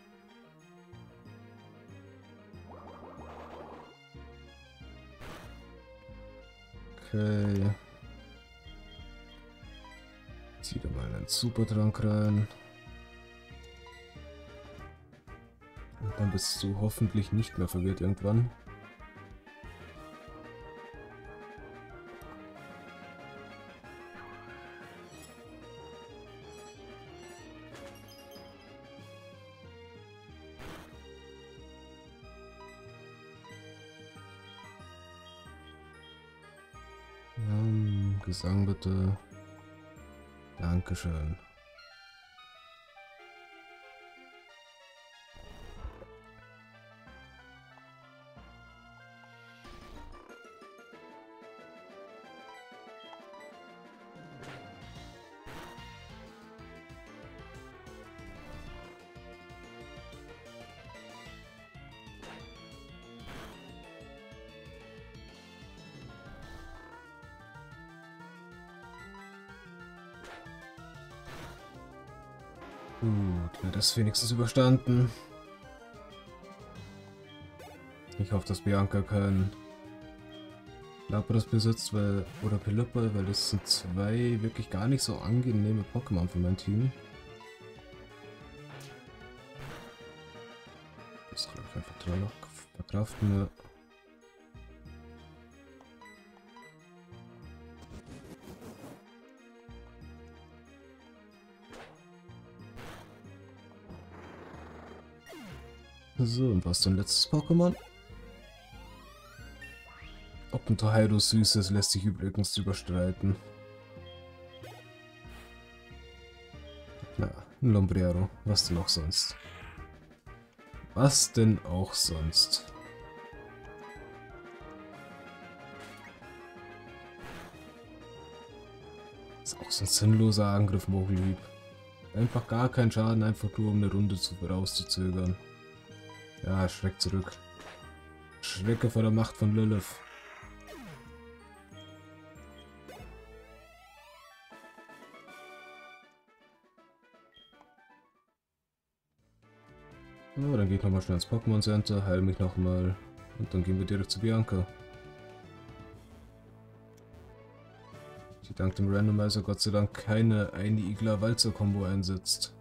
Okay. Zieh da mal einen Supertrank rein. Und dann bist du hoffentlich nicht mehr verwirrt irgendwann. Ähm, Gesang bitte. Dankeschön. Gut, wird das wenigstens überstanden. Ich hoffe, dass Bianca kein Lapras besitzt, weil, oder Pelipper, weil das sind zwei wirklich gar nicht so angenehme Pokémon für mein Team. Das kann ich einfach toll noch verkraften. Ja. So, und was ist dein letztes Pokémon? Oh, Ob ein Totoro süß ist, lässt sich übrigens überstreiten. Na, ein Lombriero. Was denn auch sonst? Was denn auch sonst? Ist auch so ein sinnloser Angriff, Mogelhieb. Einfach gar keinen Schaden, einfach nur um eine Runde zu rauszuzögern. Ja, schreck zurück. Schrecke vor der Macht von Lilith. So, dann gehe ich nochmal schnell ins Pokémon Center, heile mich nochmal und dann gehen wir direkt zu Bianca. Die dank dem Randomizer Gott sei Dank keine eine Igler-Walzer-Kombo einsetzt.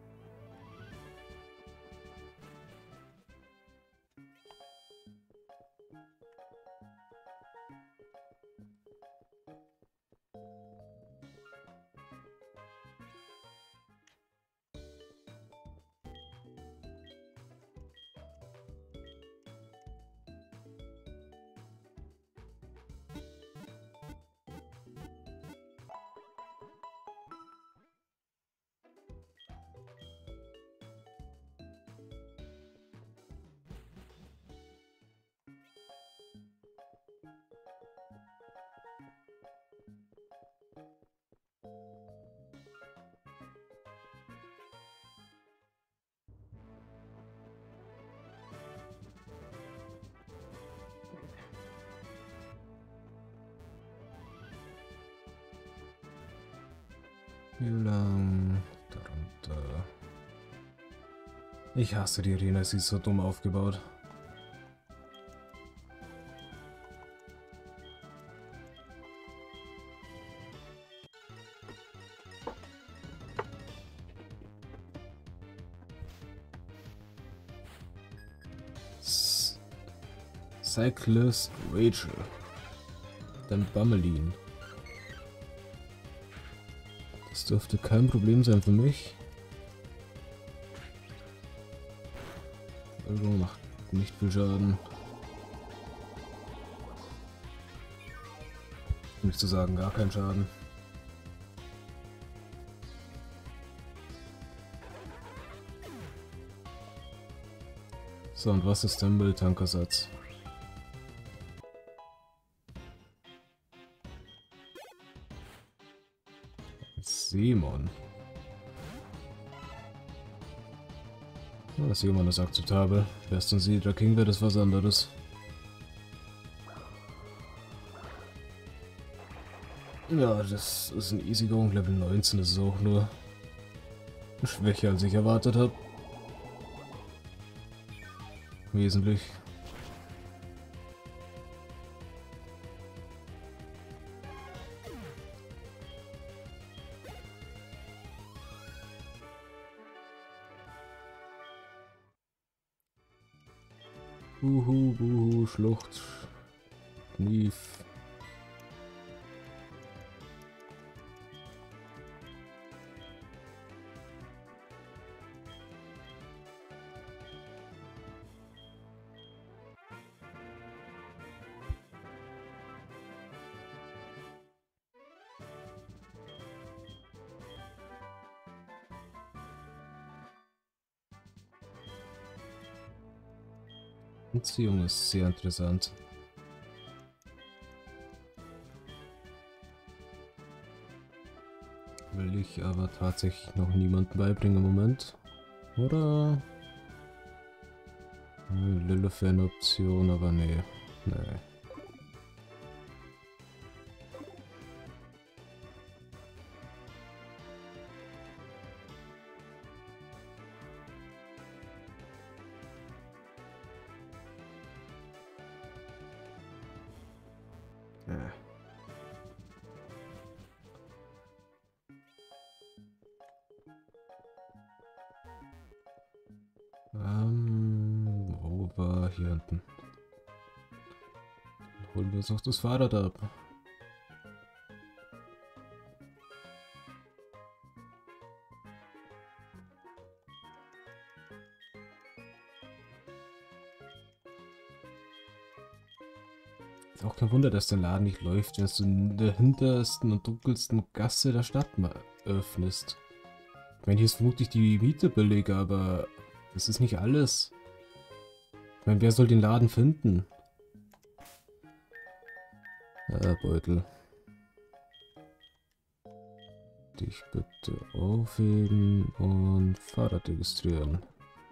Wie lang? Darunter. Ich hasse die Arena, sie ist so dumm aufgebaut. S Cyclist Rachel. Dann Bummelin. Das dürfte kein Problem sein für mich. Also macht nicht viel Schaden. Um nicht zu sagen, gar keinen Schaden. So, und was ist der Mülltankersatz? Simon. Ja, Simon ist akzeptabel. Erst und Siedler King wird es was anderes. Ja, das ist ein Easygoing. Level neunzehn ist es auch nur schwächer, als ich erwartet habe. Wesentlich. Buhu, Buhu, Schlucht, Knief. Beziehung ist sehr interessant. Will ich aber tatsächlich noch niemanden beibringen im Moment. Oder? Lilith wäre eine Option, aber nee. Nee. Ja. Ähm, wo war hier unten? Dann holen wir uns auch das Fahrrad ab. Auch kein Wunder, dass der Laden nicht läuft, wenn du in der hintersten und dunkelsten Gasse der Stadt mal öffnest. Ich meine, hier ist vermutlich die Miete billiger, aber das ist nicht alles. Ich meine, wer soll den Laden finden? Äh, Beutel. Dich bitte aufheben und Fahrrad registrieren.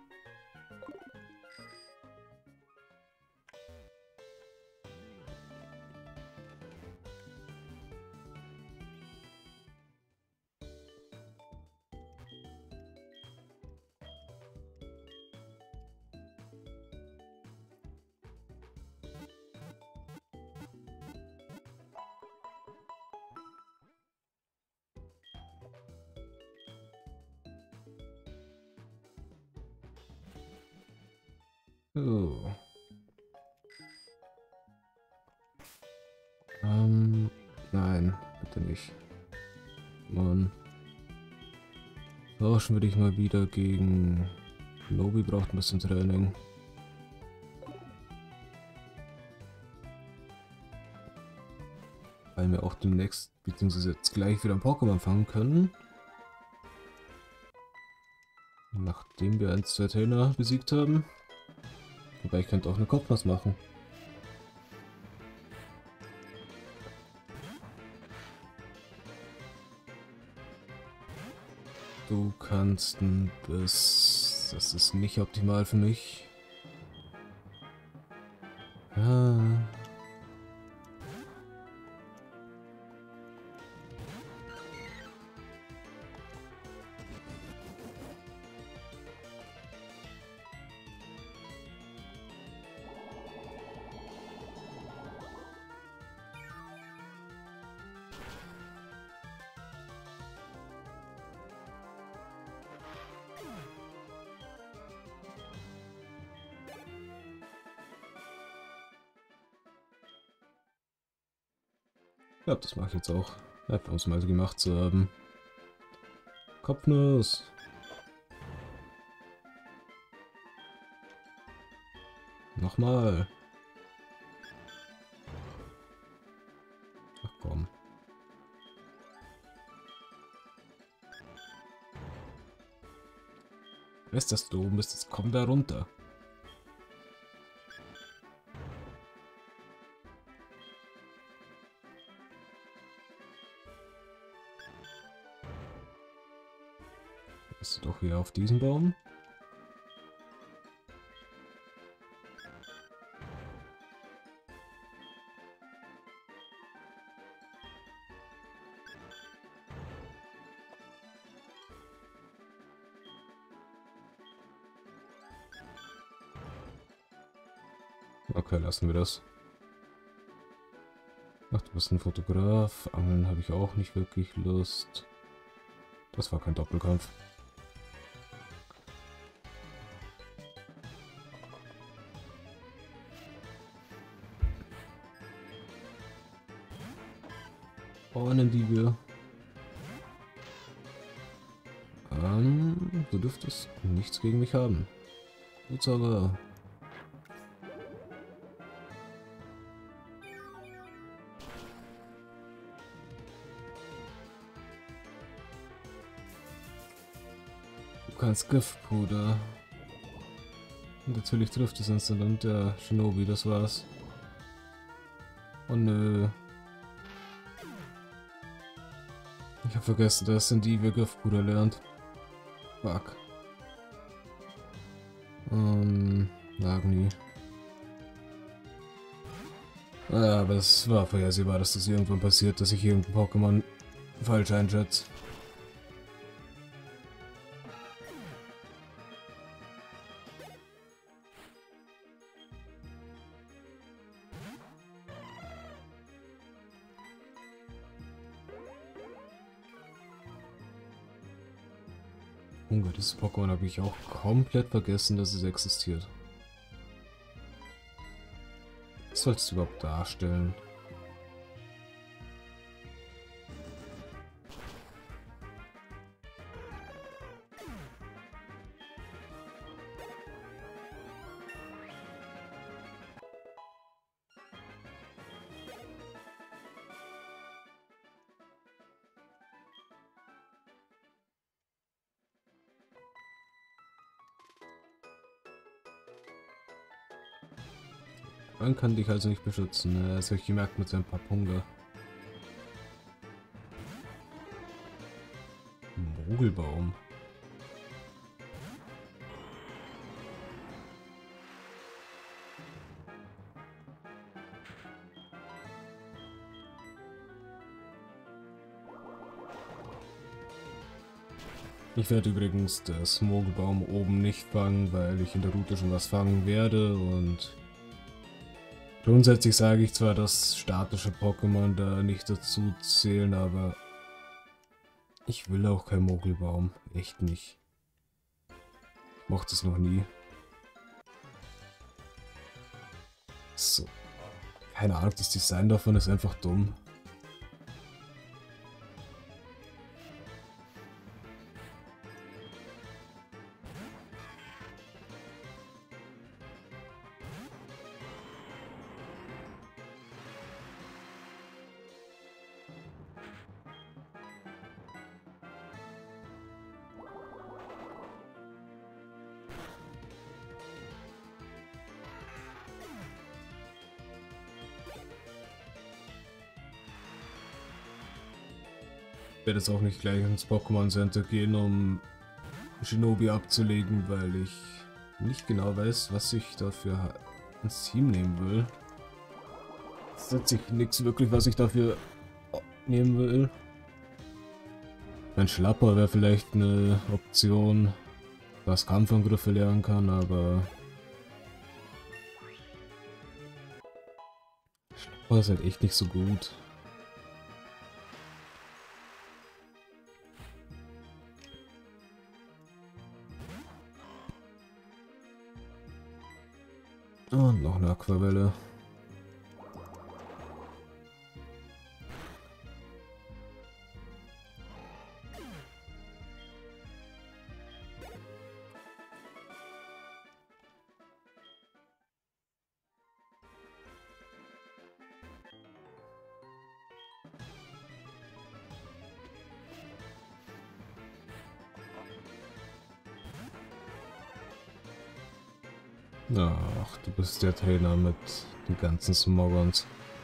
So. Ähm, nein, bitte nicht. Mann. Tauschen würde ich mal wieder gegen Nobi, braucht ein bisschen Training. Weil wir auch demnächst, beziehungsweise jetzt gleich wieder ein Pokémon fangen können. Nachdem wir ein, zwei Trainer besiegt haben. Wobei ich könnte auch eine Kopfnuss machen. Du kannst ein bis... Das ist nicht optimal für mich. Ja. Ja, das mache ich jetzt auch. Einfach um es mal so gemacht zu haben. Kopfnuss. Nochmal. Ach komm. Weißt du, dass du oben bist? Jetzt komm da runter. Bist du doch wieder auf diesem Baum? Okay, lassen wir das. Ach, du bist ein Fotograf. Angeln habe ich auch nicht wirklich Lust. Das war kein Doppelkampf. Bauerndiebe. Ähm, du dürftest nichts gegen mich haben. Gut, aber... Du kannst Giftpuder. Und natürlich trifft es instant und der Shinobi, das war's. Oh nö. Ich hab vergessen, dass Diebe Giftpuder lernt. Fuck. Ähm, Agni. Ja, aber es war vorhersehbar, dass das irgendwann passiert, dass ich irgendein Pokémon falsch einschätze. Oh Gott, dieses Pokémon habe ich auch komplett vergessen, dass es existiert. Was soll es überhaupt darstellen? Man kann dich also nicht beschützen. Ne? Das habe ich gemerkt mit seinem Papunga. Mogelbaum. Ich werde übrigens das Mogelbaum oben nicht fangen, weil ich in der Route schon was fangen werde und grundsätzlich sage ich zwar, dass statische Pokémon da nicht dazu zählen, aber ich will auch kein Mogelbaum. Echt nicht. Ich mochte es noch nie. So. Keine Ahnung, das Design davon ist einfach dumm. Ich werde jetzt auch nicht gleich ins Pokémon Center gehen, um Shinobi abzulegen, weil ich nicht genau weiß, was ich dafür ins Team nehmen will. Es setzt sich nichts wirklich, was ich dafür nehmen will. Ein Schlapper wäre vielleicht eine Option, was Kampfangriffe lernen kann, aber Schlapper ist halt echt nicht so gut. Und noch eine Aquavelle. Ach, du bist der Trainer mit den ganzen Smoggons.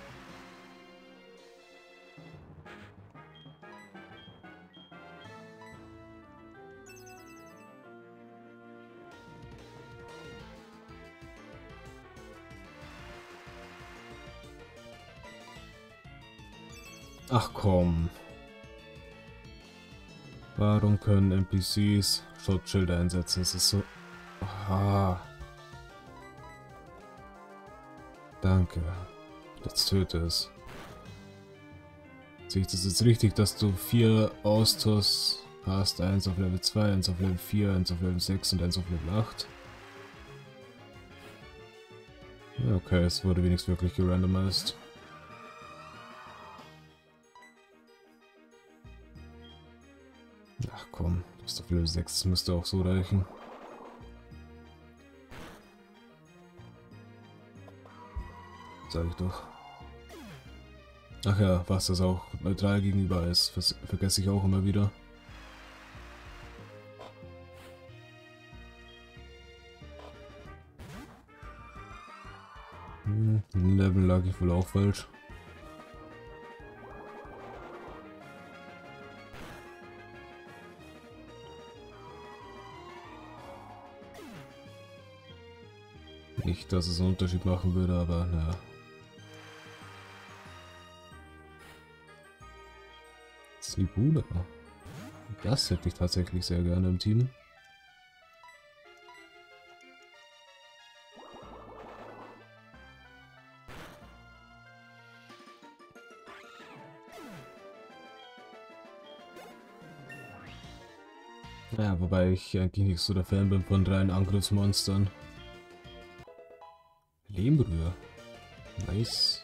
Ach komm. Warum können N P Cs Schutzschilder einsetzen? Es ist so... Aha. Danke. Jetzt töte es. Sehe ich das jetzt richtig, dass du vier Austauschs hast? Eins auf Level zwei, eins auf Level vier, eins auf Level sechs und eins auf Level acht. Ja, okay, es wurde wenigstens wirklich gerandomized. Ach komm, du bist auf Level sechs, das müsste auch so reichen. Sag ich doch. Ach ja, was das auch neutral gegenüber ist, ver vergesse ich auch immer wieder. Hm, Level lag ich wohl auch falsch. Nicht, dass es einen Unterschied machen würde, aber naja. Slibuna. Das hätte ich tatsächlich sehr gerne im Team. Ja, wobei ich eigentlich nicht so der Fan bin von reinen Angriffsmonstern. Lehmbrühe. Nice.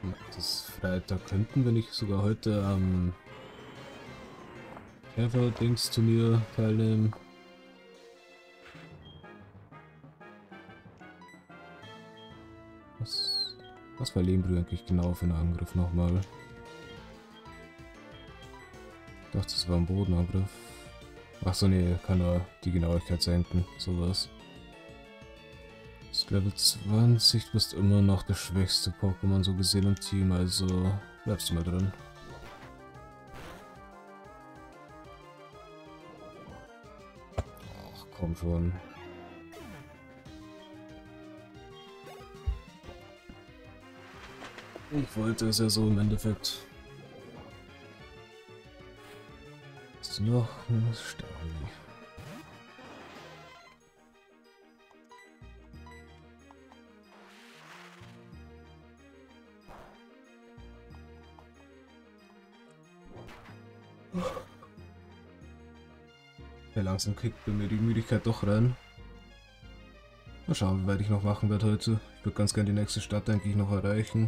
Das ist Freitag. Könnten wir nicht sogar heute am Käfer-Dings-Turnier teilnehmen? Was, was war Lehmbrühe eigentlich genau für einen Angriff nochmal? Ich dachte, das war ein Bodenangriff. Achso, nee, kann er die Genauigkeit senken, sowas. Das Level zwanzig, du bist immer noch der schwächste Pokémon so gesehen im Team, also bleibst du mal drin. Ach, komm schon. Ich wollte es ja so im Endeffekt. Ist noch ein Stali. Ja, langsam kickt bei mir die Müdigkeit doch rein. Mal schauen, wie weit ich noch machen werde heute. Ich würde ganz gerne die nächste Stadt eigentlich noch erreichen.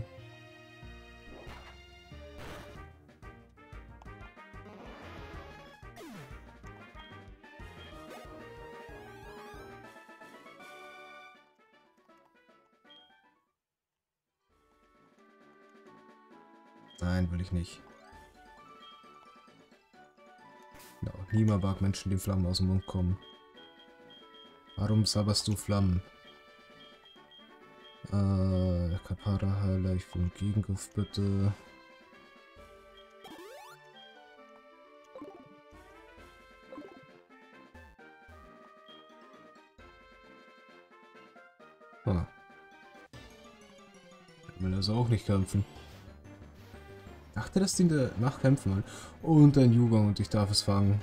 Nein, will ich nicht. Ja, niemand mag Menschen, die Flammen aus dem Mund kommen. Warum sabberst du Flammen? Äh, Kapara-Heiler, ich will einen Gegengriff bitte. Ah. Ich will also auch nicht kämpfen. Dachte, dass die in der Nacht kämpfen wollen. Und ein Yugang und ich darf es fangen.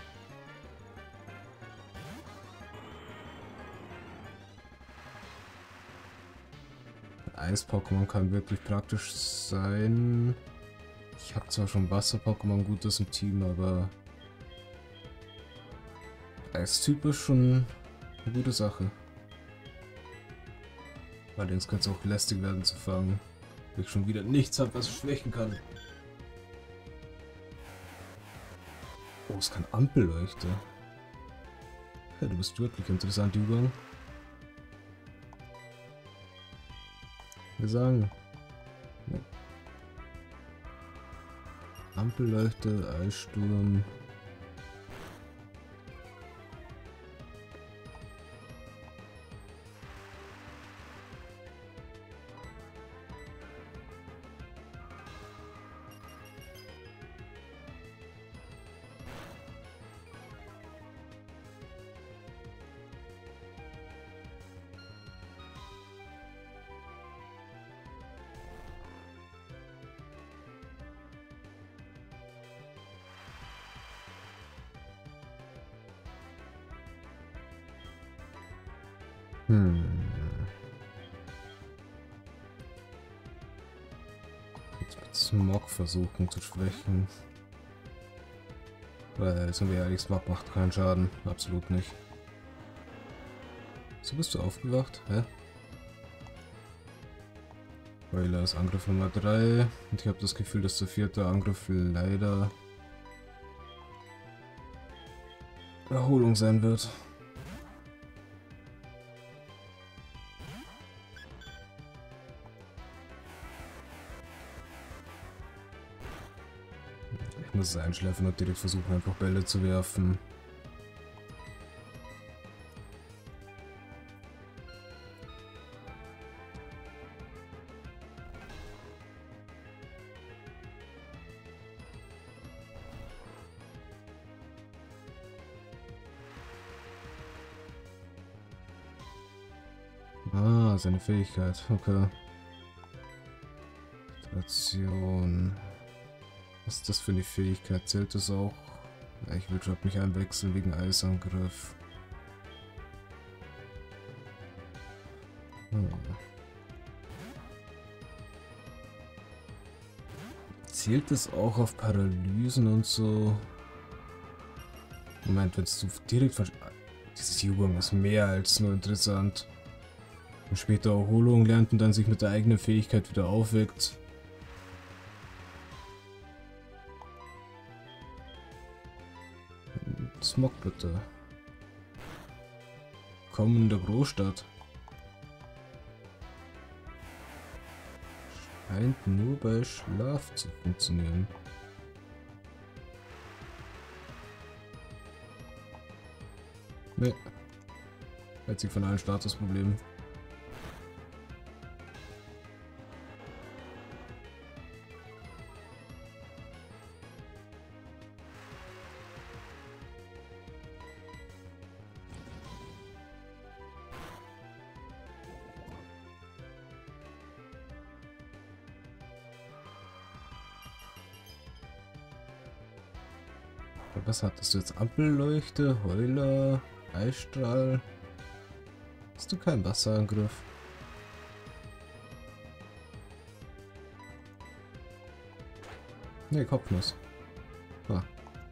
Eis-Pokémon kann wirklich praktisch sein. Ich habe zwar schon Wasser-Pokémon Gutes im Team, aber Eis-Typ ist schon eine gute Sache. Allerdings könnte es auch lästig werden zu fangen, weil ich schon wieder nichts habe, was schwächen kann. Oh, es kann Ampelleuchte. Ja, du bist wirklich interessant, Yugang. Wir sagen. Ja. Ampelleuchte, Eissturm. Hm. Jetzt mit Smog versuchen zu schwächen. Weil, sind wir ehrlich, Smog macht keinen Schaden. Absolut nicht. So, bist du aufgewacht? Hä? Wailer ist Angriff Nummer drei. Und ich habe das Gefühl, dass der vierte Angriff leider Erholung sein wird. Ich muss es einschläfen und direkt versuchen, einfach Bälle zu werfen. Ah, seine Fähigkeit. Okay. Situation. Was ist das für eine Fähigkeit? Zählt das auch? Ja, ich will schon mich einwechseln wegen Eisangriff. Hm. Zählt das auch auf Paralysen und so? Moment, wenn du direkt von... Dieses Yugang ist mehr als nur interessant. Und später Erholung lernt und dann sich mit der eigenen Fähigkeit wieder aufweckt. Smog bitte. Komm in der Großstadt. Scheint nur bei Schlaf zu funktionieren. Ne. Einzig von allen Statusproblemen. Was hattest du jetzt? Ampelleuchte, Heuler, Eisstrahl? Hast du keinen Wasserangriff? Ne, Kopfnuss. Ah.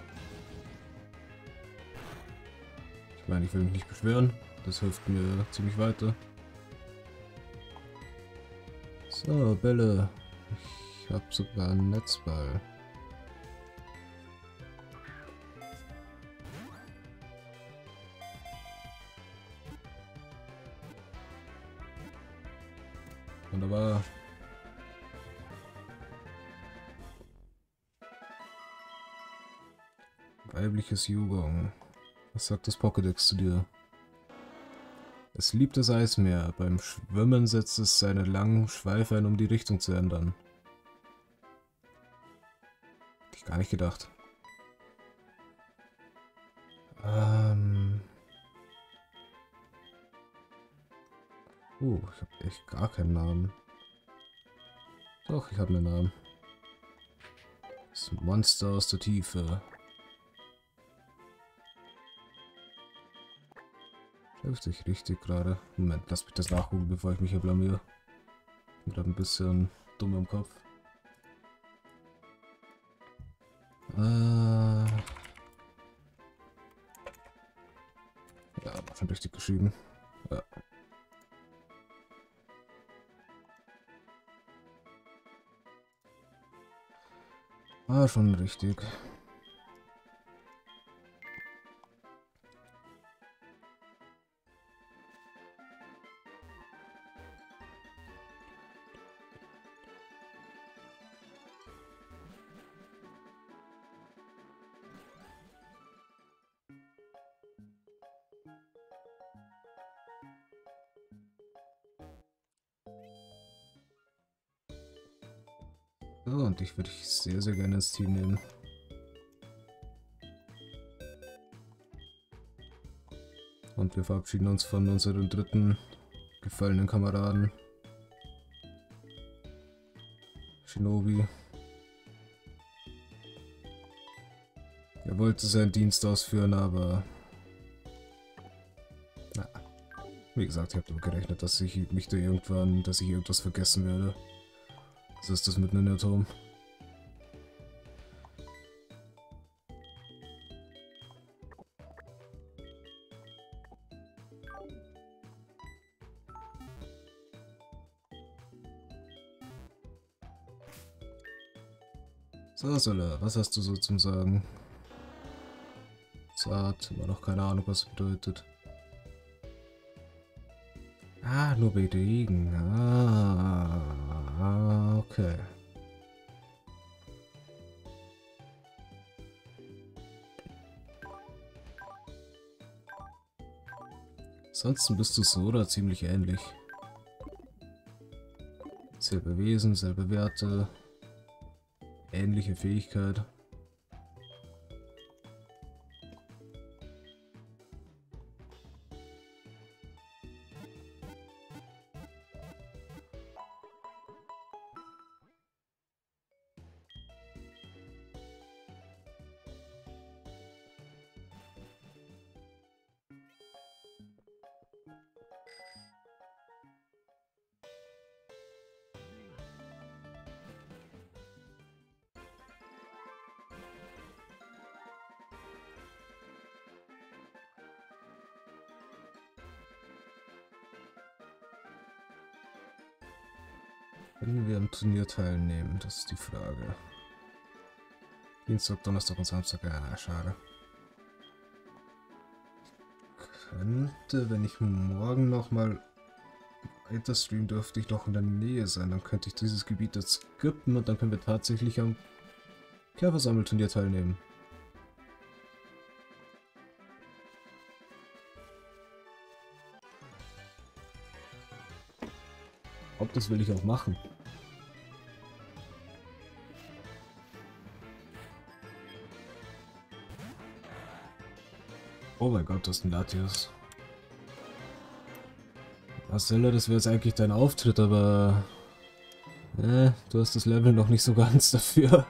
Ich meine, ich will mich nicht beschweren. Das hilft mir ziemlich weiter. So, Bälle. Ich habe sogar einen Netzball. Wunderbar. Weibliches Yugong. Was sagt das Pokédex zu dir? Es liebt das Eismeer. Beim Schwimmen setzt es seine langen Schweife ein, um die Richtung zu ändern. Hätte ich gar nicht gedacht. Ähm... Uh, ich habe echt gar keinen Namen. Doch, ich habe einen Namen. Das Monster aus der Tiefe. Läuft sich richtig gerade. Moment, lass mich das nachgucken, bevor ich mich hier blamier. Ich bin gerade ein bisschen dumm im Kopf. Äh ja, war schon richtig geschrieben. Ja. War schon richtig. So, und dich würde ich sehr, sehr gerne ins Team nehmen. Und wir verabschieden uns von unserem dritten gefallenen Kameraden. Shinobi. Er wollte seinen Dienst ausführen, aber... Na, wie gesagt, ich habe damit gerechnet, dass ich mich da irgendwann, dass ich irgendwas vergessen werde. Was ist das mit einem Atom? So, Sola, was hast du so zum Sagen? Zart, immer noch keine Ahnung, was das bedeutet. Ah, nur bei Regen. Ah, okay. Ansonsten bist du Soda ziemlich ähnlich. Selbe Wesen, selbe Werte, ähnliche Fähigkeit. Können wir am Turnier teilnehmen? Das ist die Frage. Dienstag, Donnerstag und Samstag, ja, schade. könnte, wenn ich morgen nochmal weiter streamen, dürfte ich doch in der Nähe sein. Dann könnte ich dieses Gebiet jetzt skippen und dann können wir tatsächlich am Käfersammelturnier teilnehmen. Ob das will ich auch machen. Oh mein Gott, das ist ein Latios. Marcella, das wäre jetzt eigentlich dein Auftritt, aber... Äh, du hast das Level noch nicht so ganz dafür.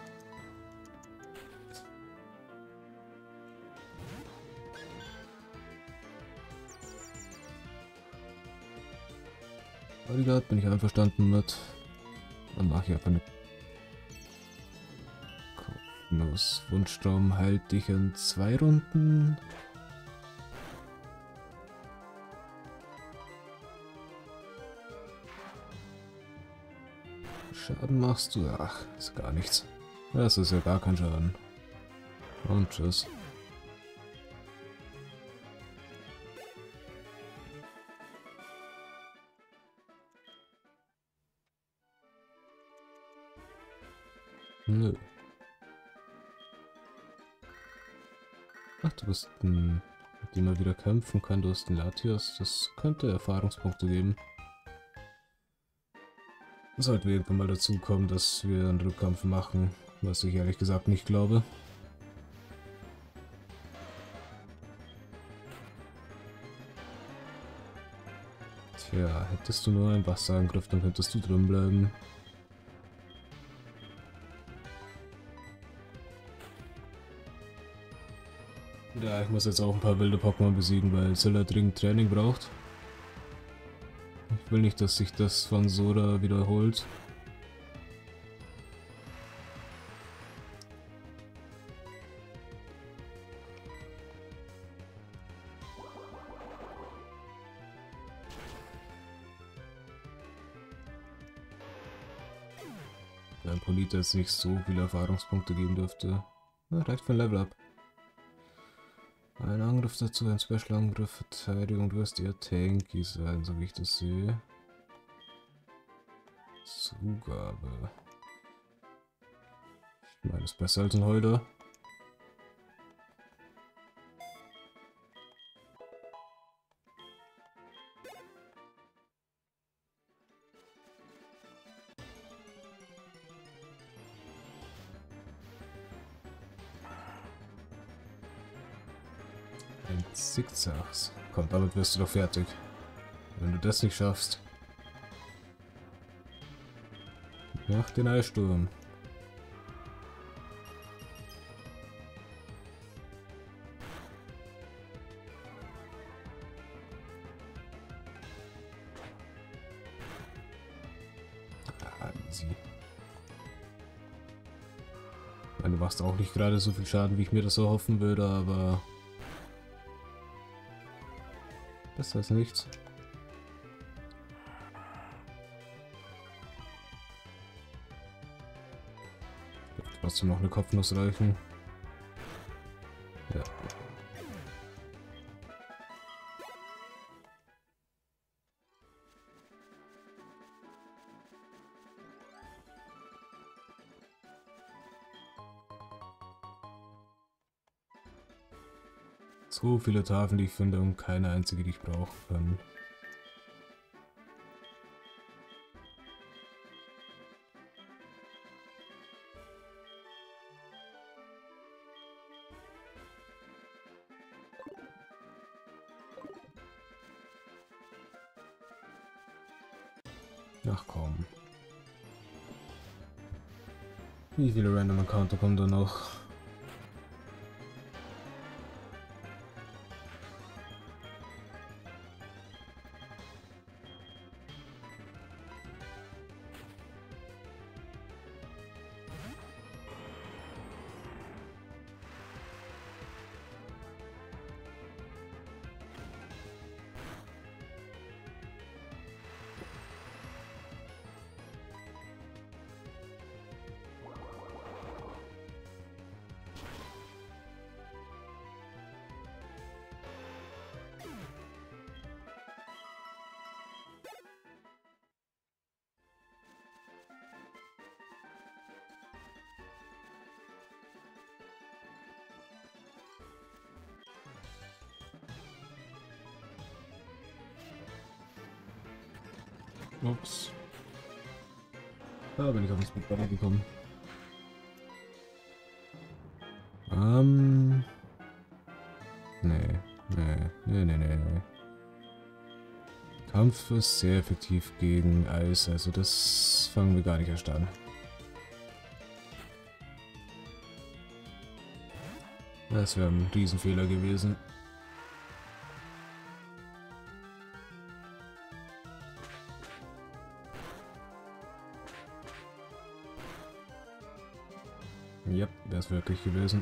Bodyguard, bin ich einverstanden mit. Dann mache ich einfach eine... Kopfnuss. Wunschtraum heilt dich in zwei Runden. Schaden machst du? Ach, ist gar nichts. Das ist ja gar kein Schaden. Und tschüss. Nö. Ach, du bist ein... mit dem man wieder kämpfen kann. Du hast einen Latios. Das könnte Erfahrungspunkte geben. Sollten wir irgendwann mal dazu kommen, dass wir einen Rückkampf machen, was ich ehrlich gesagt nicht glaube. Tja, hättest du nur einen Wasserangriff, dann könntest du drin bleiben. Ja, ich muss jetzt auch ein paar wilde Pokémon besiegen, weil Zilla dringend Training braucht. Ich will nicht, dass sich das von Sora wiederholt. Wenn Polita jetzt nicht so viele Erfahrungspunkte geben dürfte. Na, reicht für ein Level Up. Ein Angriff dazu, ein Special-Angriff, Verteidigung, du wirst eher tanky sein, so wie ich das sehe. Zugabe. Ich meine, ist besser als ein Heuler. Ein Zickzacks. Komm, damit wirst du doch fertig. Wenn du das nicht schaffst. Mach den Eissturm. Ah, easy. Ich meine, du machst auch nicht gerade so viel Schaden, wie ich mir das so hoffen würde, aber... besser als nichts. Dürfte trotzdem noch eine Kopfnuss reichen. Ja. So viele Tafeln, die ich finde, und keine einzige, die ich brauchen kann. Ach komm. Wie viele Random Encounter kommen da noch? Ups. Da bin ich auf das Programm gekommen. Ähm. Nee, nee, nee, nee, nee. Kampf ist sehr effektiv gegen Eis, also das fangen wir gar nicht erst an. Das wäre ein Riesenfehler gewesen. Ja, wäre es wirklich gewesen.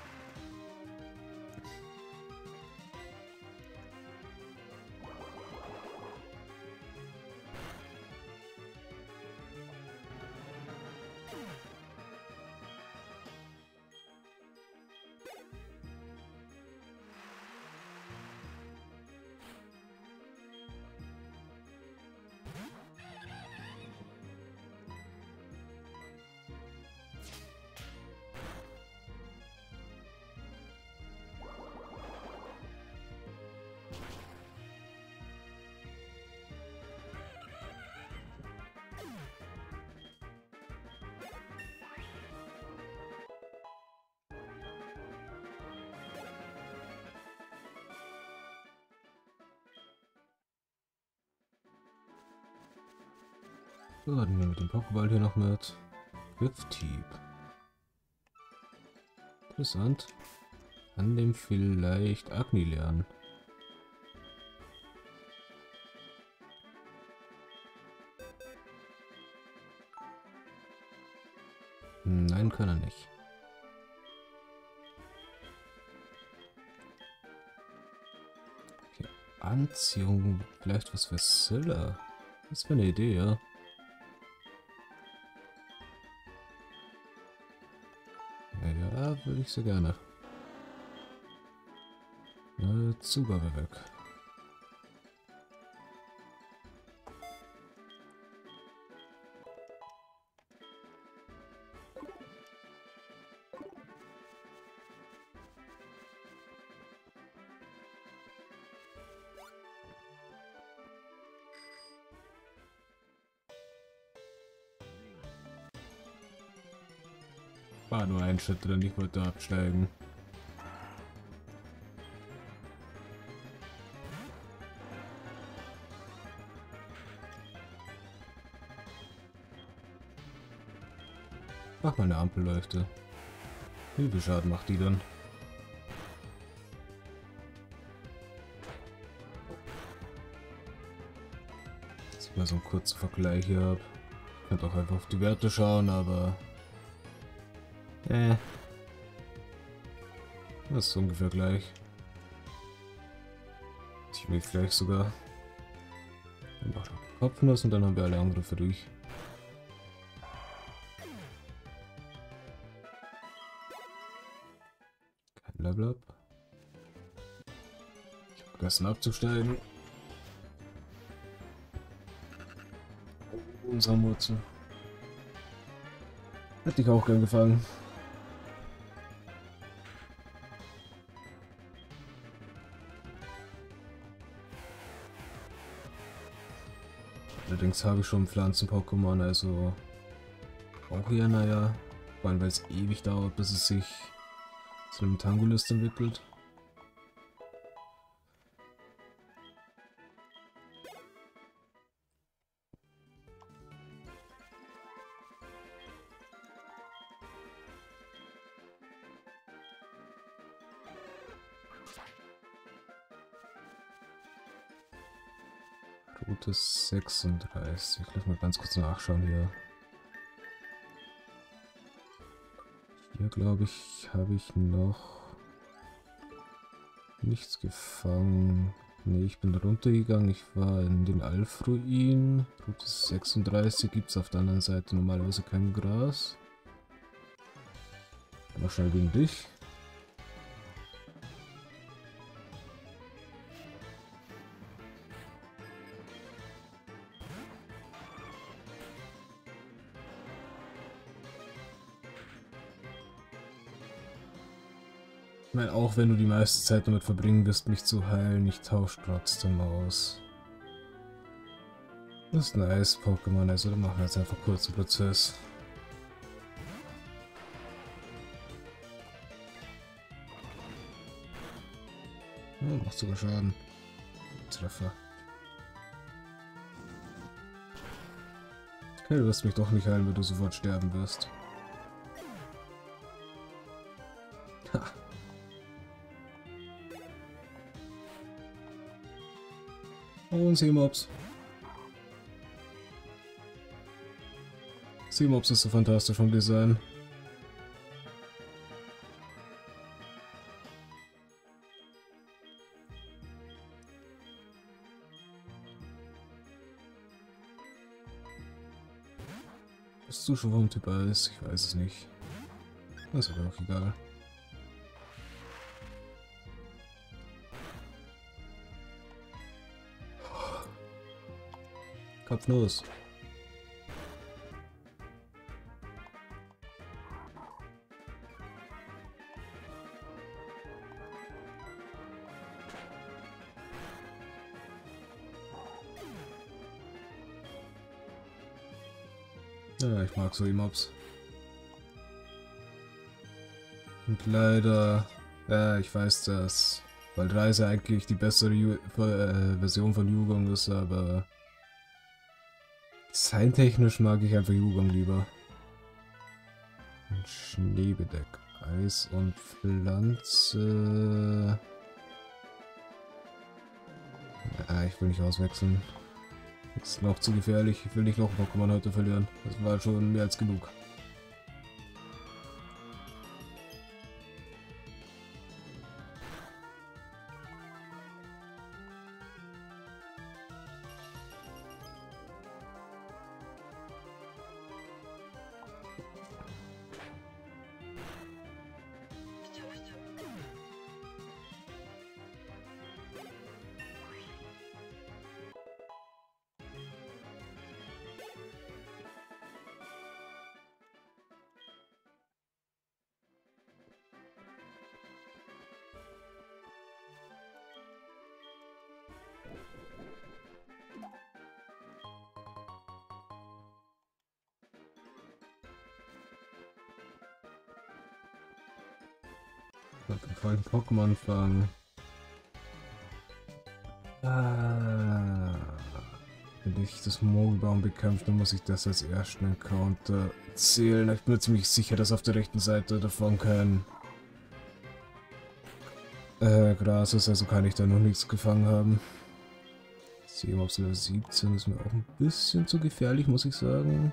So, dann nehmen wir den Pokéball hier noch mit. Gift-Typ. Interessant. Kann dem vielleicht Agni lernen? Nein, kann er nicht. Okay. Anziehung, vielleicht was für Silla. Das wäre eine Idee, ja. Ja, würde ich sehr gerne. Äh, Zugabe weg. War nur ein Schritt drin, ich wollte absteigen. Mach mal eine Ampelleuchte. Wie viel Schaden macht die dann? Dass ich mal so einen kurzen Vergleich hier habe. Ich könnte auch einfach auf die Werte schauen, aber... Äh. Das ist ungefähr gleich. Ich will gleich sogar. Dann macht er Kopfnuss und dann haben wir alle Angriffe durch. Kein Level Up. Ich habe vergessen abzusteigen. Unser Wurzel. Hätte ich auch gern gefangen. Allerdings habe ich schon Pflanzen-Pokémon, also auch eher naja, vor allem weil es ewig dauert, bis es sich zu einem Tangolist entwickelt. Route sechsunddreißig. Lass mal ganz kurz nachschauen hier. Hier glaube ich, habe ich noch nichts gefangen. Ne, ich bin runtergegangen. Ich war in den Alfruin. Route sechsunddreißig gibt es auf der anderen Seite normalerweise kein Gras. Aber schnell gegen dich. Ich meine, auch wenn du die meiste Zeit damit verbringen wirst, mich zu heilen, ich tausche trotzdem aus. Das ist nice, Pokémon, also dann machen wir jetzt einfach kurzen Prozess. Oh, macht sogar Schaden. Treffer. Okay, du wirst mich doch nicht heilen, wenn du sofort sterben wirst. Ha. Und Seemobs. Seemobs ist so fantastisch vom Design. Bist du schon vom Typ Eis? Ich weiß es nicht. Das ist aber auch egal. Kopfnuss. Ja, ich mag so Mobs. Und leider, ja, ich weiß das, weil Reise eigentlich die bessere Ju äh, Version von Yugong ist, aber designtechnisch mag ich einfach Yugong lieber. Und Schneebedeck, Eis und Pflanze. Ja, ich will nicht auswechseln. Das ist noch zu gefährlich. Ich will nicht noch ein Pokémon heute verlieren. Das war schon mehr als genug. Bevor ich Pokémon fangen. Ah, wenn ich das Mogelbaum bekämpfe, dann muss ich das als ersten Encounter zählen. Ich bin mir ziemlich sicher, dass auf der rechten Seite davon kein äh, Gras ist, also kann ich da noch nichts gefangen haben. Seemobs Level siebzehn ist mir auch ein bisschen zu gefährlich, muss ich sagen.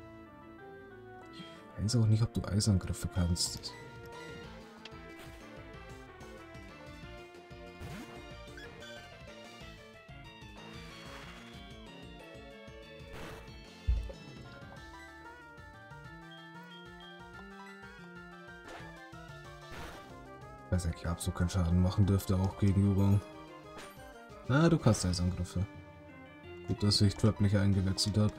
Ich weiß auch nicht, ob du Eisangriffe kannst. Ich weiß eigentlich, ob so keinen Schaden machen dürfte, auch gegen Yugong. Na, du kannst Eisangriffe. Gut, dass ich Trap nicht eingewechselt habe.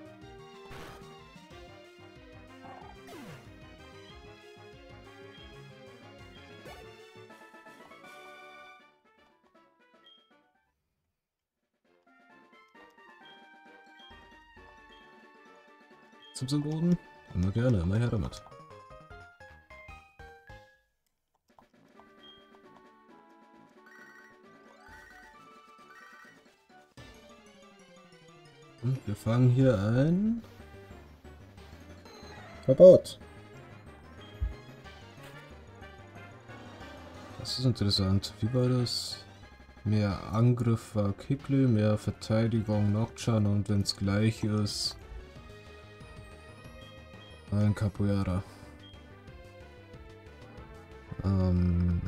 Zum Boden? Immer gerne, immer her damit. Und wir fangen hier ein. Verbot. Das ist interessant. Wie war das? Mehr Angriff war Kikli, mehr Verteidigung Nocturne und wenn es gleich ist, ein Capoeira. Ähm.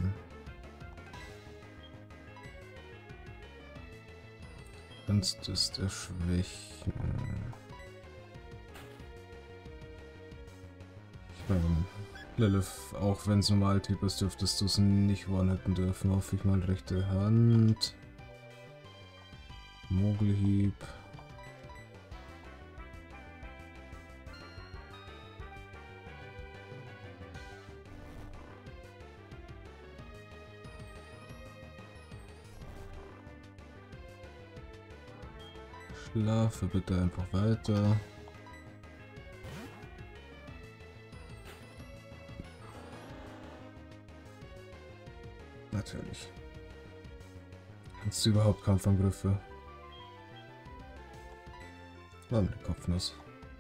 Kunst ist erschwächen. Ich meine, Lilith, auch wenn es Normaltyp ist, dürftest du es nicht one-hitten dürfen. Hoffe ich mal rechte Hand. Mogelhieb. Schlafe bitte einfach weiter. Natürlich. Kannst du überhaupt Kampfangriffe? War mit der Kopfnuss.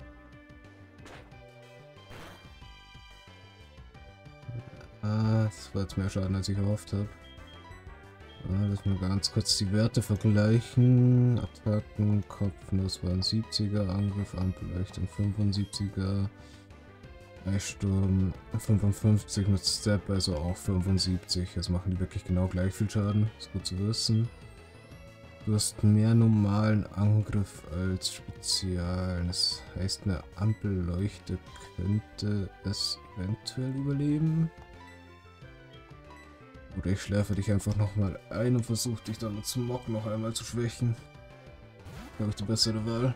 Ah, das war jetzt mehr Schaden, als ich erhofft habe. Ah, lass mal ganz kurz die Werte vergleichen. Attacken, Kopfnuss waren siebziger, Angriff, Ampelleuchtung fünfundsiebziger, Eissturm fünfundfünfzig mit Step, also auch fünfundsiebzig. Also machen die wirklich genau gleich viel Schaden. Ist gut zu wissen. Du hast mehr normalen Angriff als Spezial. Das heißt, eine Ampelleuchte könnte es eventuell überleben. Oder ich schläfe dich einfach nochmal ein und versuche dich dann mit Smog noch einmal zu schwächen. Glaube ich die bessere Wahl.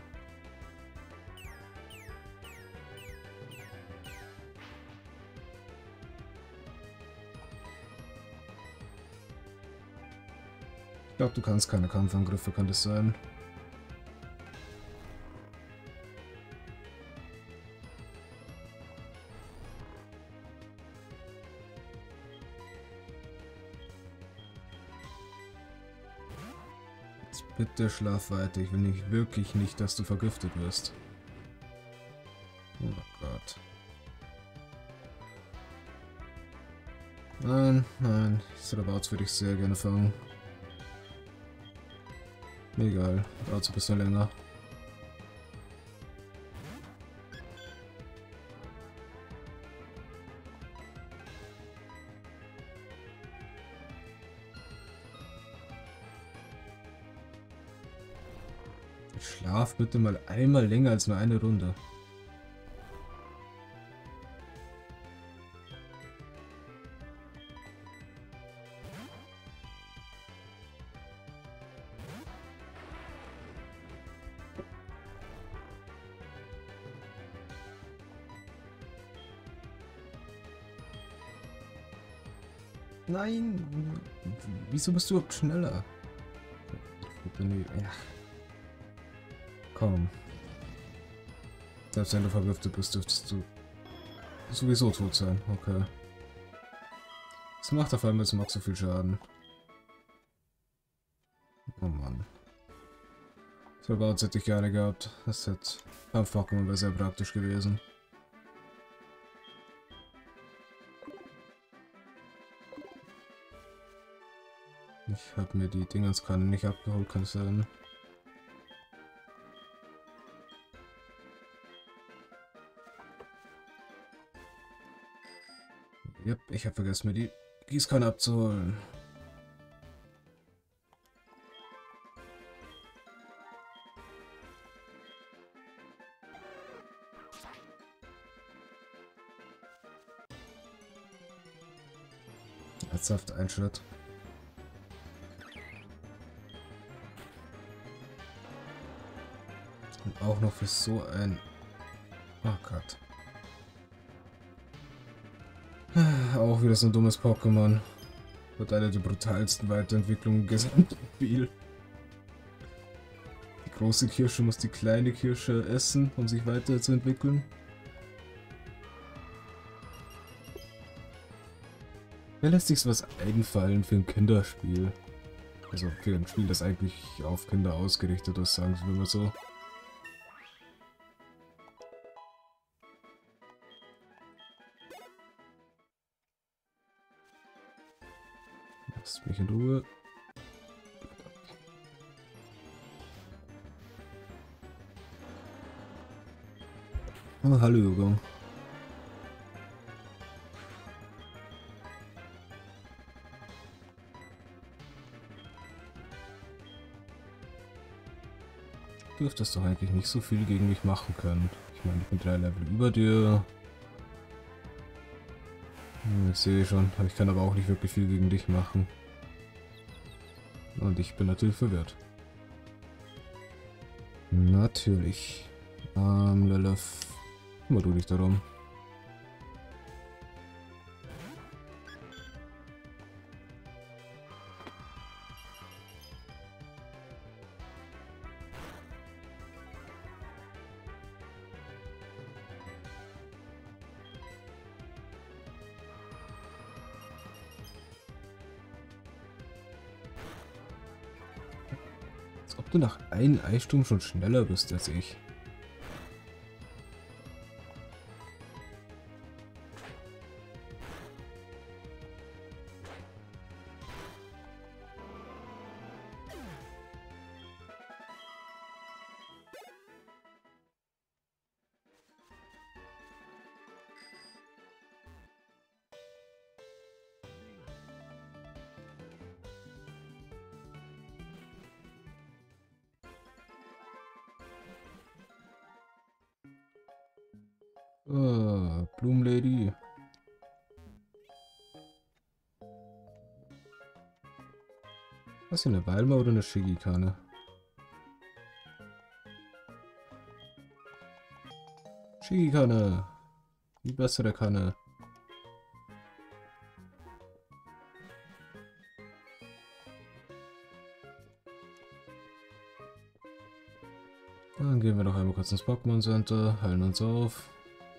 Ich glaube, du kannst keine Kampfangriffe, kann das sein? Jetzt bitte schlaf weiter. Ich will nicht, wirklich nicht, dass du vergiftet wirst. Oh Gott. Nein, nein. Strabouts würde ich sehr gerne fangen. Egal, dauert so ein bisschen länger. Schlaf bitte mal einmal länger als nur eine Runde. Nein! Wieso bist du überhaupt schneller? Ja. Komm. Selbst wenn du vergiftet bist, dürftest du sowieso tot sein. Okay. Das macht auf einmal zum Max so viel Schaden. Oh Mann. Strabouts hätte ich gerne gehabt. Das hätte Kampf-Pokémon wäre sehr praktisch gewesen. Ich habe mir die Dingerskanne nicht abgeholt, kann es sein. Yep, ich habe vergessen, mir die Gießkanne abzuholen. Ernsthaft, ein Schritt. Und auch noch für so ein... Oh Gott. Auch wieder so ein dummes Pokémon. Wird eine der brutalsten Weiterentwicklungen im gesamten Spiel. Die große Kirsche muss die kleine Kirsche essen, um sich weiterzuentwickeln. Wer lässt sich was einfallen für ein Kinderspiel? Also für ein Spiel, das eigentlich auf Kinder ausgerichtet ist, sagen wir mal so. Lass mich in Ruhe. Oh, hallo Jugend. Du dürftest doch eigentlich nicht so viel gegen mich machen können. Ich meine, ich bin drei Level über dir. Hm, ich sehe schon, ich kann aber auch nicht wirklich viel gegen dich machen. Und ich bin natürlich verwirrt. Natürlich. Ähm, Lilith, kümmere du dich darum. du nach einem Eisturm schon schneller bist als ich. Ah, Blumenlady. Was hier, eine Weilma oder eine Shigikane? Shigikane. Die bessere Kanne. Dann gehen wir noch einmal kurz ins Pokémon Center, heilen uns auf.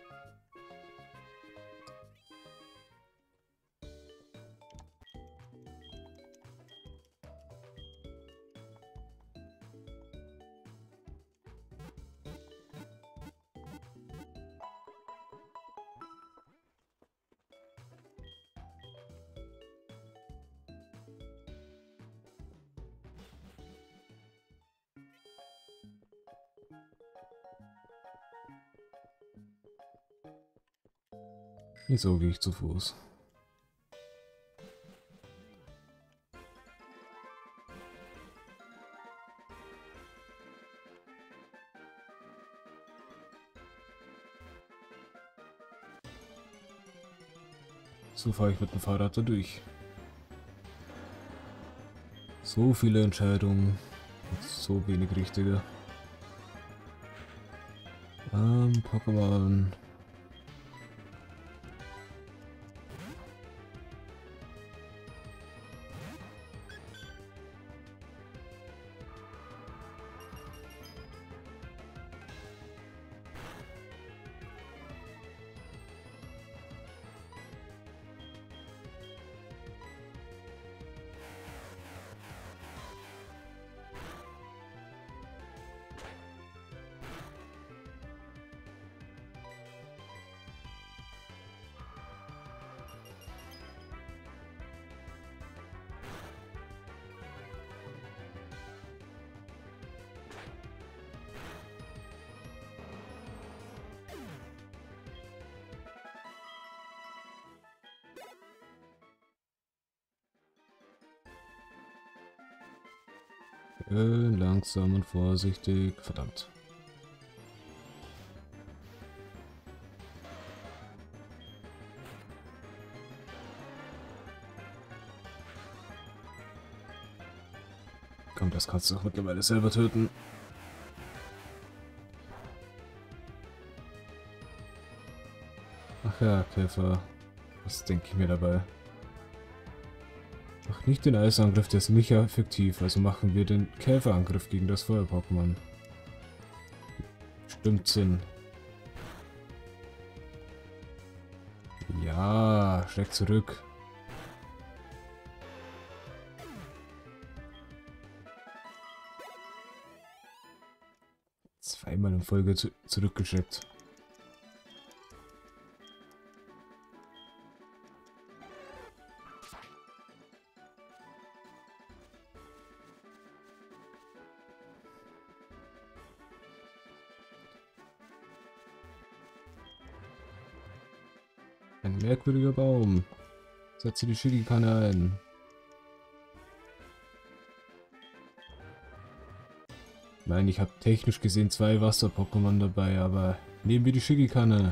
Wieso gehe ich zu Fuß? So fahre ich mit dem Fahrrad da durch. So viele Entscheidungen und so wenig richtige. Ähm, Pokémon. Schön langsam und vorsichtig. Verdammt. Komm, das kannst du doch mittlerweile selber töten. Ach ja, Käfer. Was denke ich mir dabei? Mach nicht den Eisangriff, der ist nicht effektiv, also machen wir den Käferangriff gegen das Feuer-Pokémon. Stimmt Sinn. Ja, schreck zurück. Zweimal in Folge zu zurückgeschreckt. Ein merkwürdiger Baum. Setze die Shigikane ein. Ich meine, ich habe technisch gesehen zwei Wasser-Pokémon dabei, aber nehmen wir die Shigikane.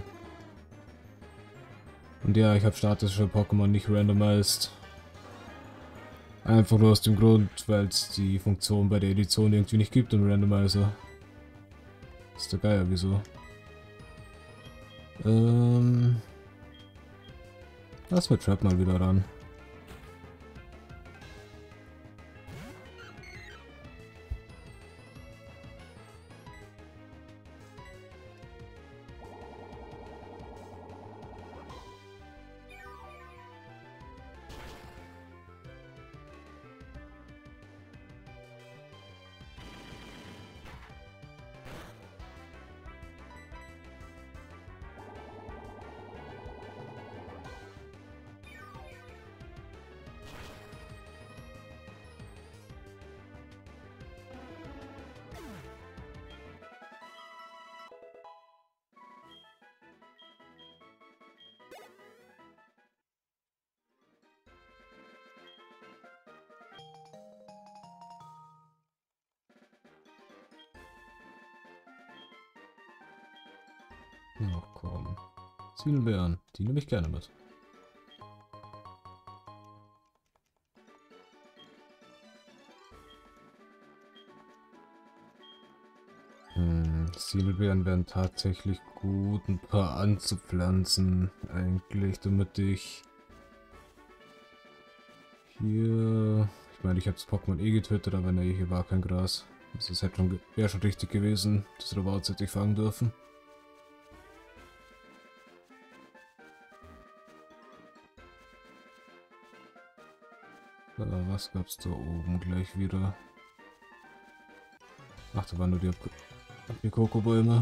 Und ja, ich habe statische Pokémon nicht randomized. Einfach nur aus dem Grund, weil es die Funktion bei der Edition irgendwie nicht gibt im Randomizer. Ist der Geier, wieso? Ähm... Lass mir Trap mal wieder ran. Ach komm. Zielbeeren, die nehme ich gerne mit. Hm, Zielbeeren wären tatsächlich gut, ein paar anzupflanzen, eigentlich, damit ich hier... Ich meine, ich habe das Pokémon eh getötet, aber ne, hier war kein Gras. Also es hätte schon, wäre schon richtig gewesen, das Robots hätte ich fangen dürfen. Äh, was gab's da oben gleich wieder? Ach, da waren nur die, die Kokobäume.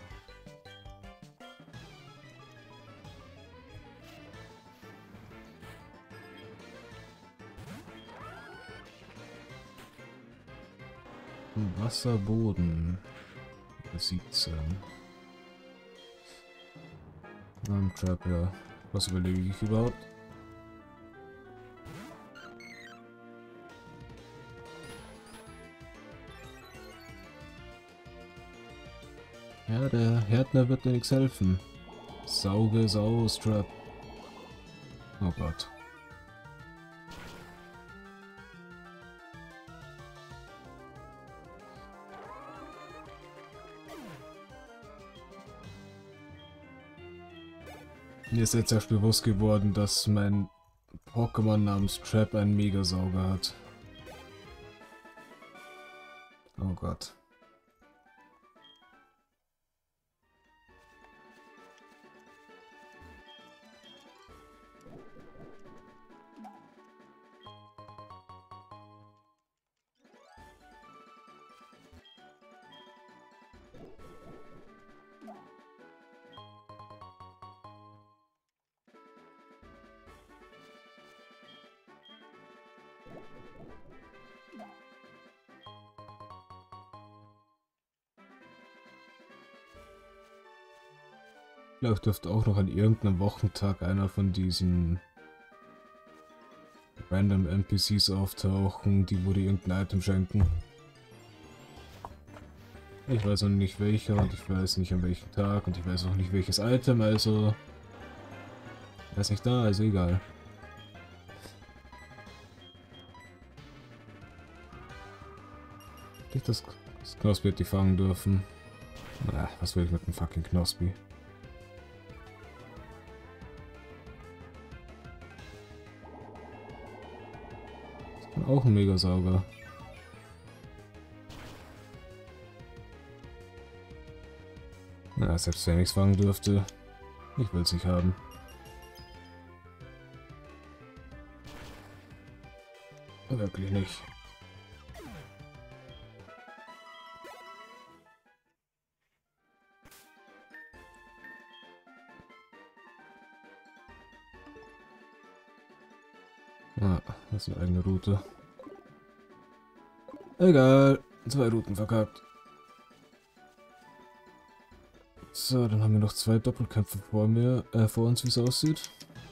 Wasserboden. siebzehn. Ähm, Trap, ja. Was überlege ich überhaupt? Ja, der Härtner wird dir nichts helfen. Sauge es aus, Trap. Oh Gott. Mir ist jetzt erst bewusst geworden, dass mein Pokémon namens Trap einen Megasauger hat. Oh Gott. Vielleicht dürfte auch noch an irgendeinem Wochentag einer von diesen random N P Cs auftauchen, die wurde irgendein Item schenken. Ich weiß noch nicht welcher und ich weiß nicht an welchem Tag und ich weiß auch nicht welches Item, also... Er ist nicht da, also egal. Nicht, dass das Knospi hätte die fangen dürfen. Na, was will ich mit dem fucking Knospi? Ich bin auch ein Megasauger. Na, selbst wenn ich nichts fangen dürfte. Ich will es nicht haben. Wirklich nicht. Ah, das ist eine eigene Route. Egal, zwei Routen verkackt. So, dann haben wir noch zwei Doppelkämpfe vor mir, äh, vor uns, wie es aussieht.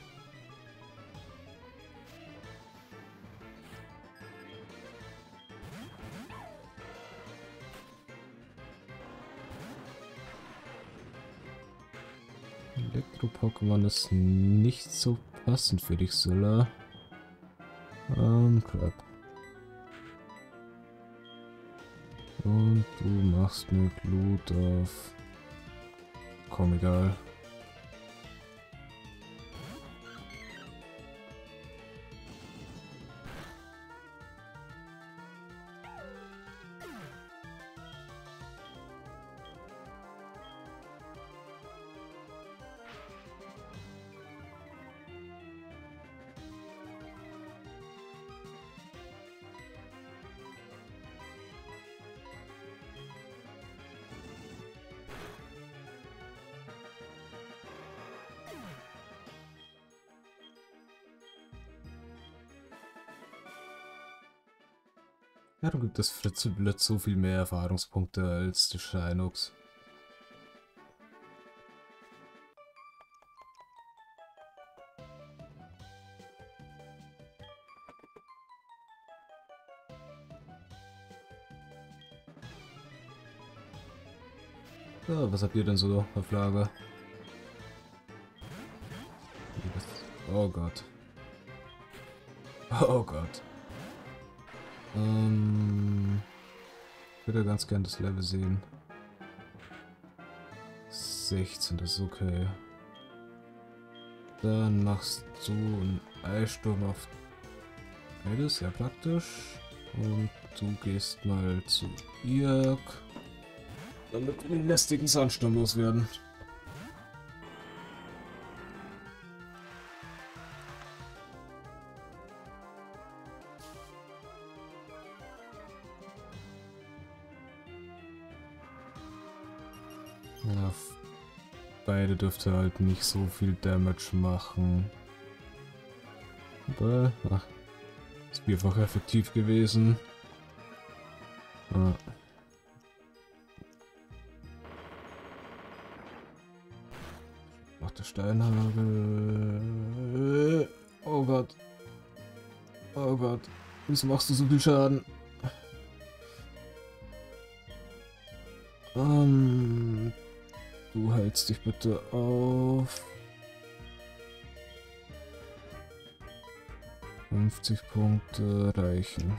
Elektro-Pokémon ist nicht so passend für dich, Silla. Ähm, Crap. Und du machst eine Glut auf... Komm, egal. Warum gibt das Fritzelblitz so viel mehr Erfahrungspunkte als die Shinox? So, was habt ihr denn so auf Lager? Oh Gott. Oh Gott. Ähm, ich würde ganz gern das Level sehen. sechzehn, das ist okay. Dann machst du einen Eissturm auf beides, sehr praktisch. Und du gehst mal zu Irk. Damit wir den lästigen Sandsturm loswerden. Ja, beide dürfte halt nicht so viel Damage machen. Aber, ach, ist vierfach effektiv gewesen. Ah. Macht der Steinhagel. Oh Gott. Oh Gott. Wieso machst du so viel Schaden? Ähm, du hältst dich bitte auf. fünfzig Punkte reichen.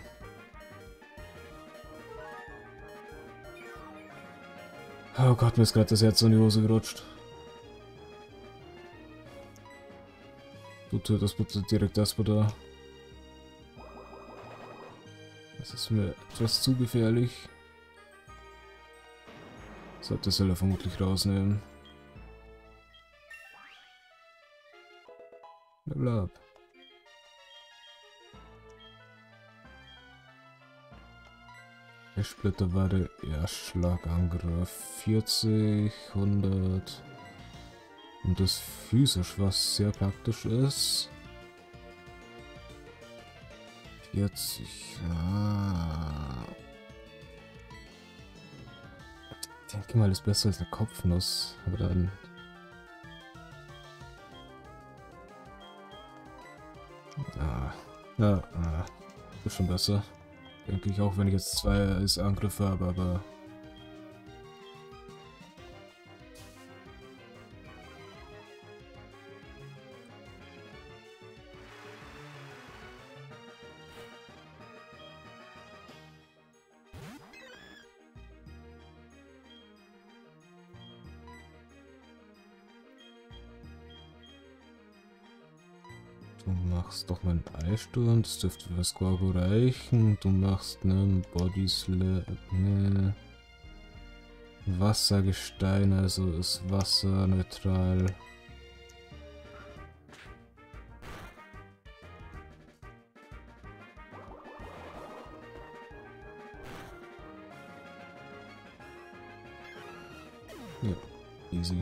Oh Gott, mir ist gerade das Herz in die Hose gerutscht. Du tötest bitte direkt das da. Das ist mir etwas zu gefährlich. Sollte Zelda vermutlich rausnehmen. Level up. Der Splitter war der Erstschlagangriff. vierzig, hundert. Und das physisch, was sehr praktisch ist. vierzig. Ah. Ich denke mal, ist besser als eine Kopfnuss. Aber dann. Ah. Ja, ah. Ist schon besser. Denke ich auch, wenn ich jetzt zwei als Angriffe habe, aber. Du machst doch mal einen Eissturm, das dürfte für das Squago reichen. Du machst einen Body Slam. Ne. Wassergestein, also ist Wasser neutral. Ja, easy.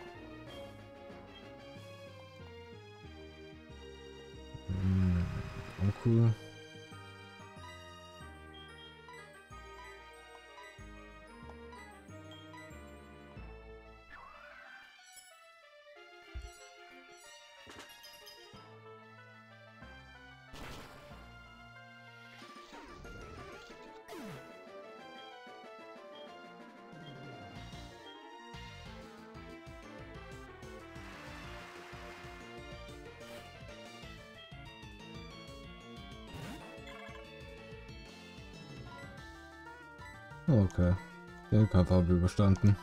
Hm, uncool. Okay, den Kampf haben wir überstanden.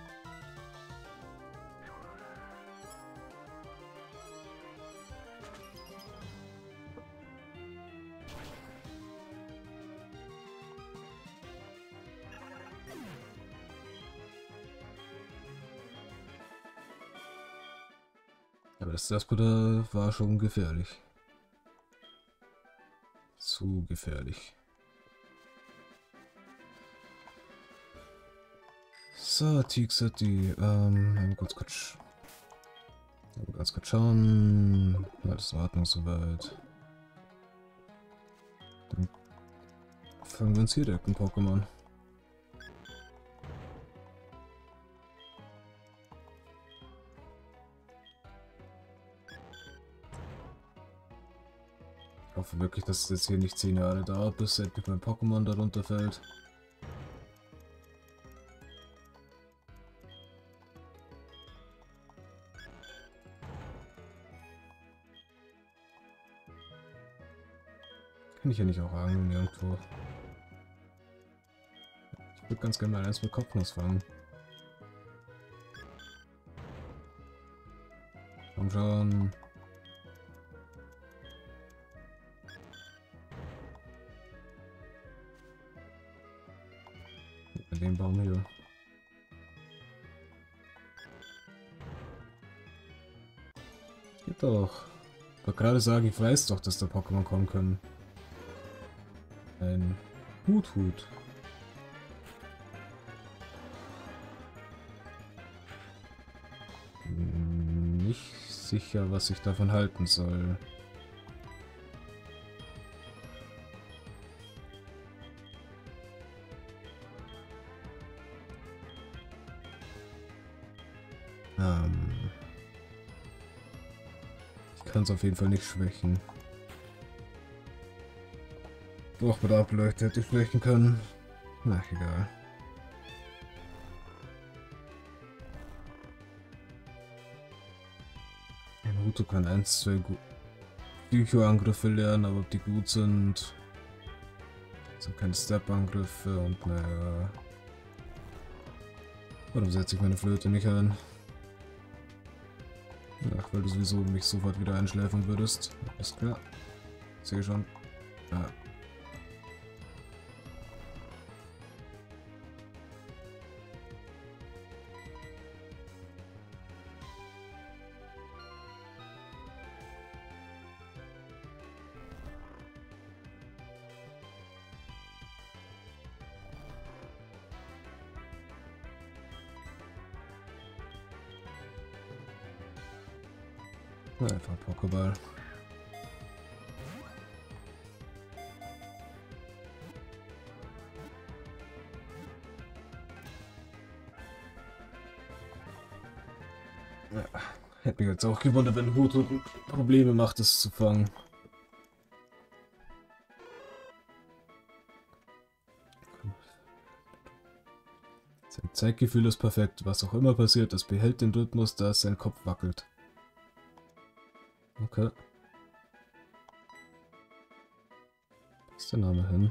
Aber das Daspuder war schon gefährlich. Zu gefährlich. So, Teak City, ähm, mal kurz kurz, mal ganz kurz schauen. Ja, das ist in Ordnung soweit. Dann fangen wir uns hier direkt ein Pokémon. Ich hoffe wirklich, dass es jetzt hier nicht zehn Jahre dauert, bis endlich mein Pokémon darunter fällt. Kann ich ja nicht auch angeln irgendwo. Ich würde ganz gerne mal eins mit Kopfnuss fangen. Komm schon. Bei dem Baum hier. Geht doch. Ich wollte gerade sagen, ich weiß doch, dass da Pokémon kommen können. Ein Huthut. Hm, nicht sicher, was ich davon halten soll. Ähm, ich kann es auf jeden Fall nicht schwächen. Doch, mit der Ableuchte hätte ich schwächen können. Na, egal. Ein Hutu kann eins, zwei Psycho-Angriffe lernen, aber ob die gut sind, sind keine Step-Angriffe und naja. Warum setze ich meine Flöte nicht ein? Ach, weil du sowieso mich sofort wieder einschläfern würdest. Ist klar. Sehe schon. Ja. Einfach Pokéball. Ja, hätte mich jetzt auch gewundert, wenn Hutu Probleme macht, es zu fangen. Sein Zeitgefühl ist perfekt. Was auch immer passiert, es behält den Rhythmus, da es sein Kopf wackelt. Okay. Wo ist der Name hin?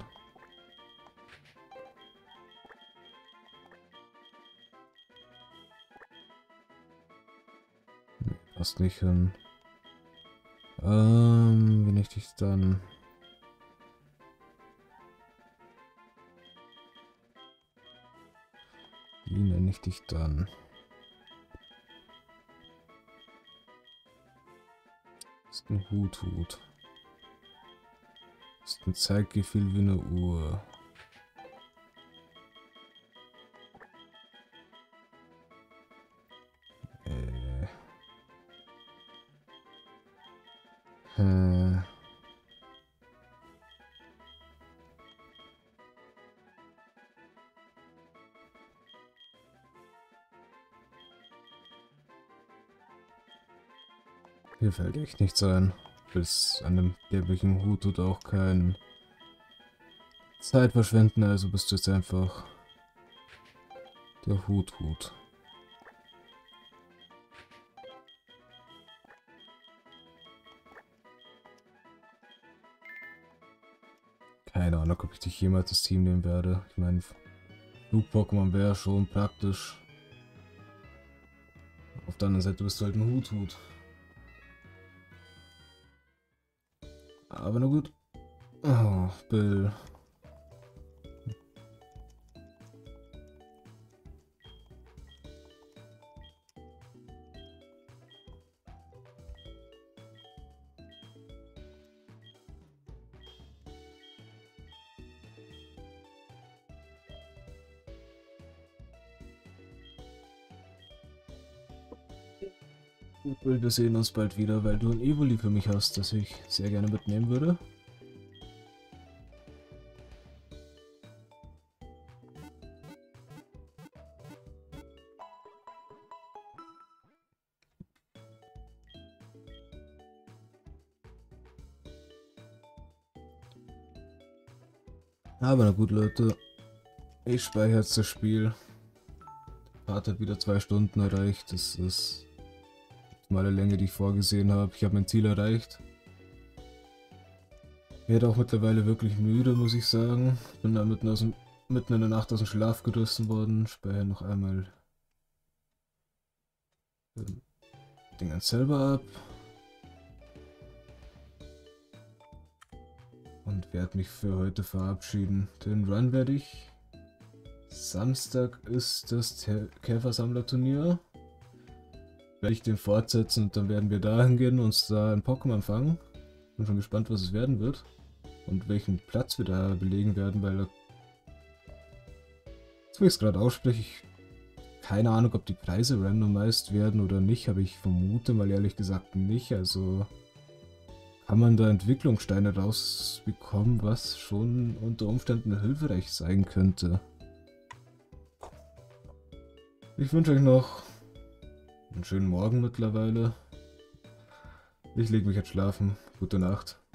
Nee, passt nicht hin. Ähm, wie nenne ich dich dann? Wie nenne ich dich dann? Ist ein Huthut. Ist ein Zeitgefühl wie eine Uhr. Äh. Äh. Hier fällt echt nichts ein. Bis an dem dämlichen Hut tut auch kein Zeit verschwenden, also bist du jetzt einfach der Huthut. Keine Ahnung, ob ich dich jemals das Team nehmen werde. Ich meine, Flug-Pokémon wäre schon praktisch. Auf der anderen Seite bist du halt ein Huthut. Aber na gut. Oh, Bill. Gut, Bill, wir sehen uns bald wieder, weil du ein Evoli für mich hast, das ich sehr gerne mitnehmen würde. Aber na gut, Leute. Ich speichere jetzt das Spiel. Der Part hat wieder zwei Stunden erreicht. Das ist die optimale Länge, die ich vorgesehen habe. Ich habe mein Ziel erreicht. Ich werde auch mittlerweile wirklich müde, muss ich sagen. Bin da mitten, aus dem, mitten in der Nacht aus dem Schlaf gerissen worden. Speichere noch einmal ähm, den ganz selber ab. Und werde mich für heute verabschieden. Den Run werde ich... Samstag ist das Käfersammlerturnier. Werde ich den fortsetzen und dann werden wir dahin gehen und uns da ein Pokémon fangen. Bin schon gespannt, was es werden wird. Und welchen Platz wir da belegen werden, weil da... Jetzt, wo ich es gerade ausspreche, ich... Keine Ahnung, ob die Preise randomized werden oder nicht, aber ich vermute mal ehrlich gesagt nicht. Also... Kann man da Entwicklungssteine rausbekommen, was schon unter Umständen hilfreich sein könnte. Ich wünsche euch noch einen schönen Morgen mittlerweile. Ich lege mich jetzt schlafen. Gute Nacht.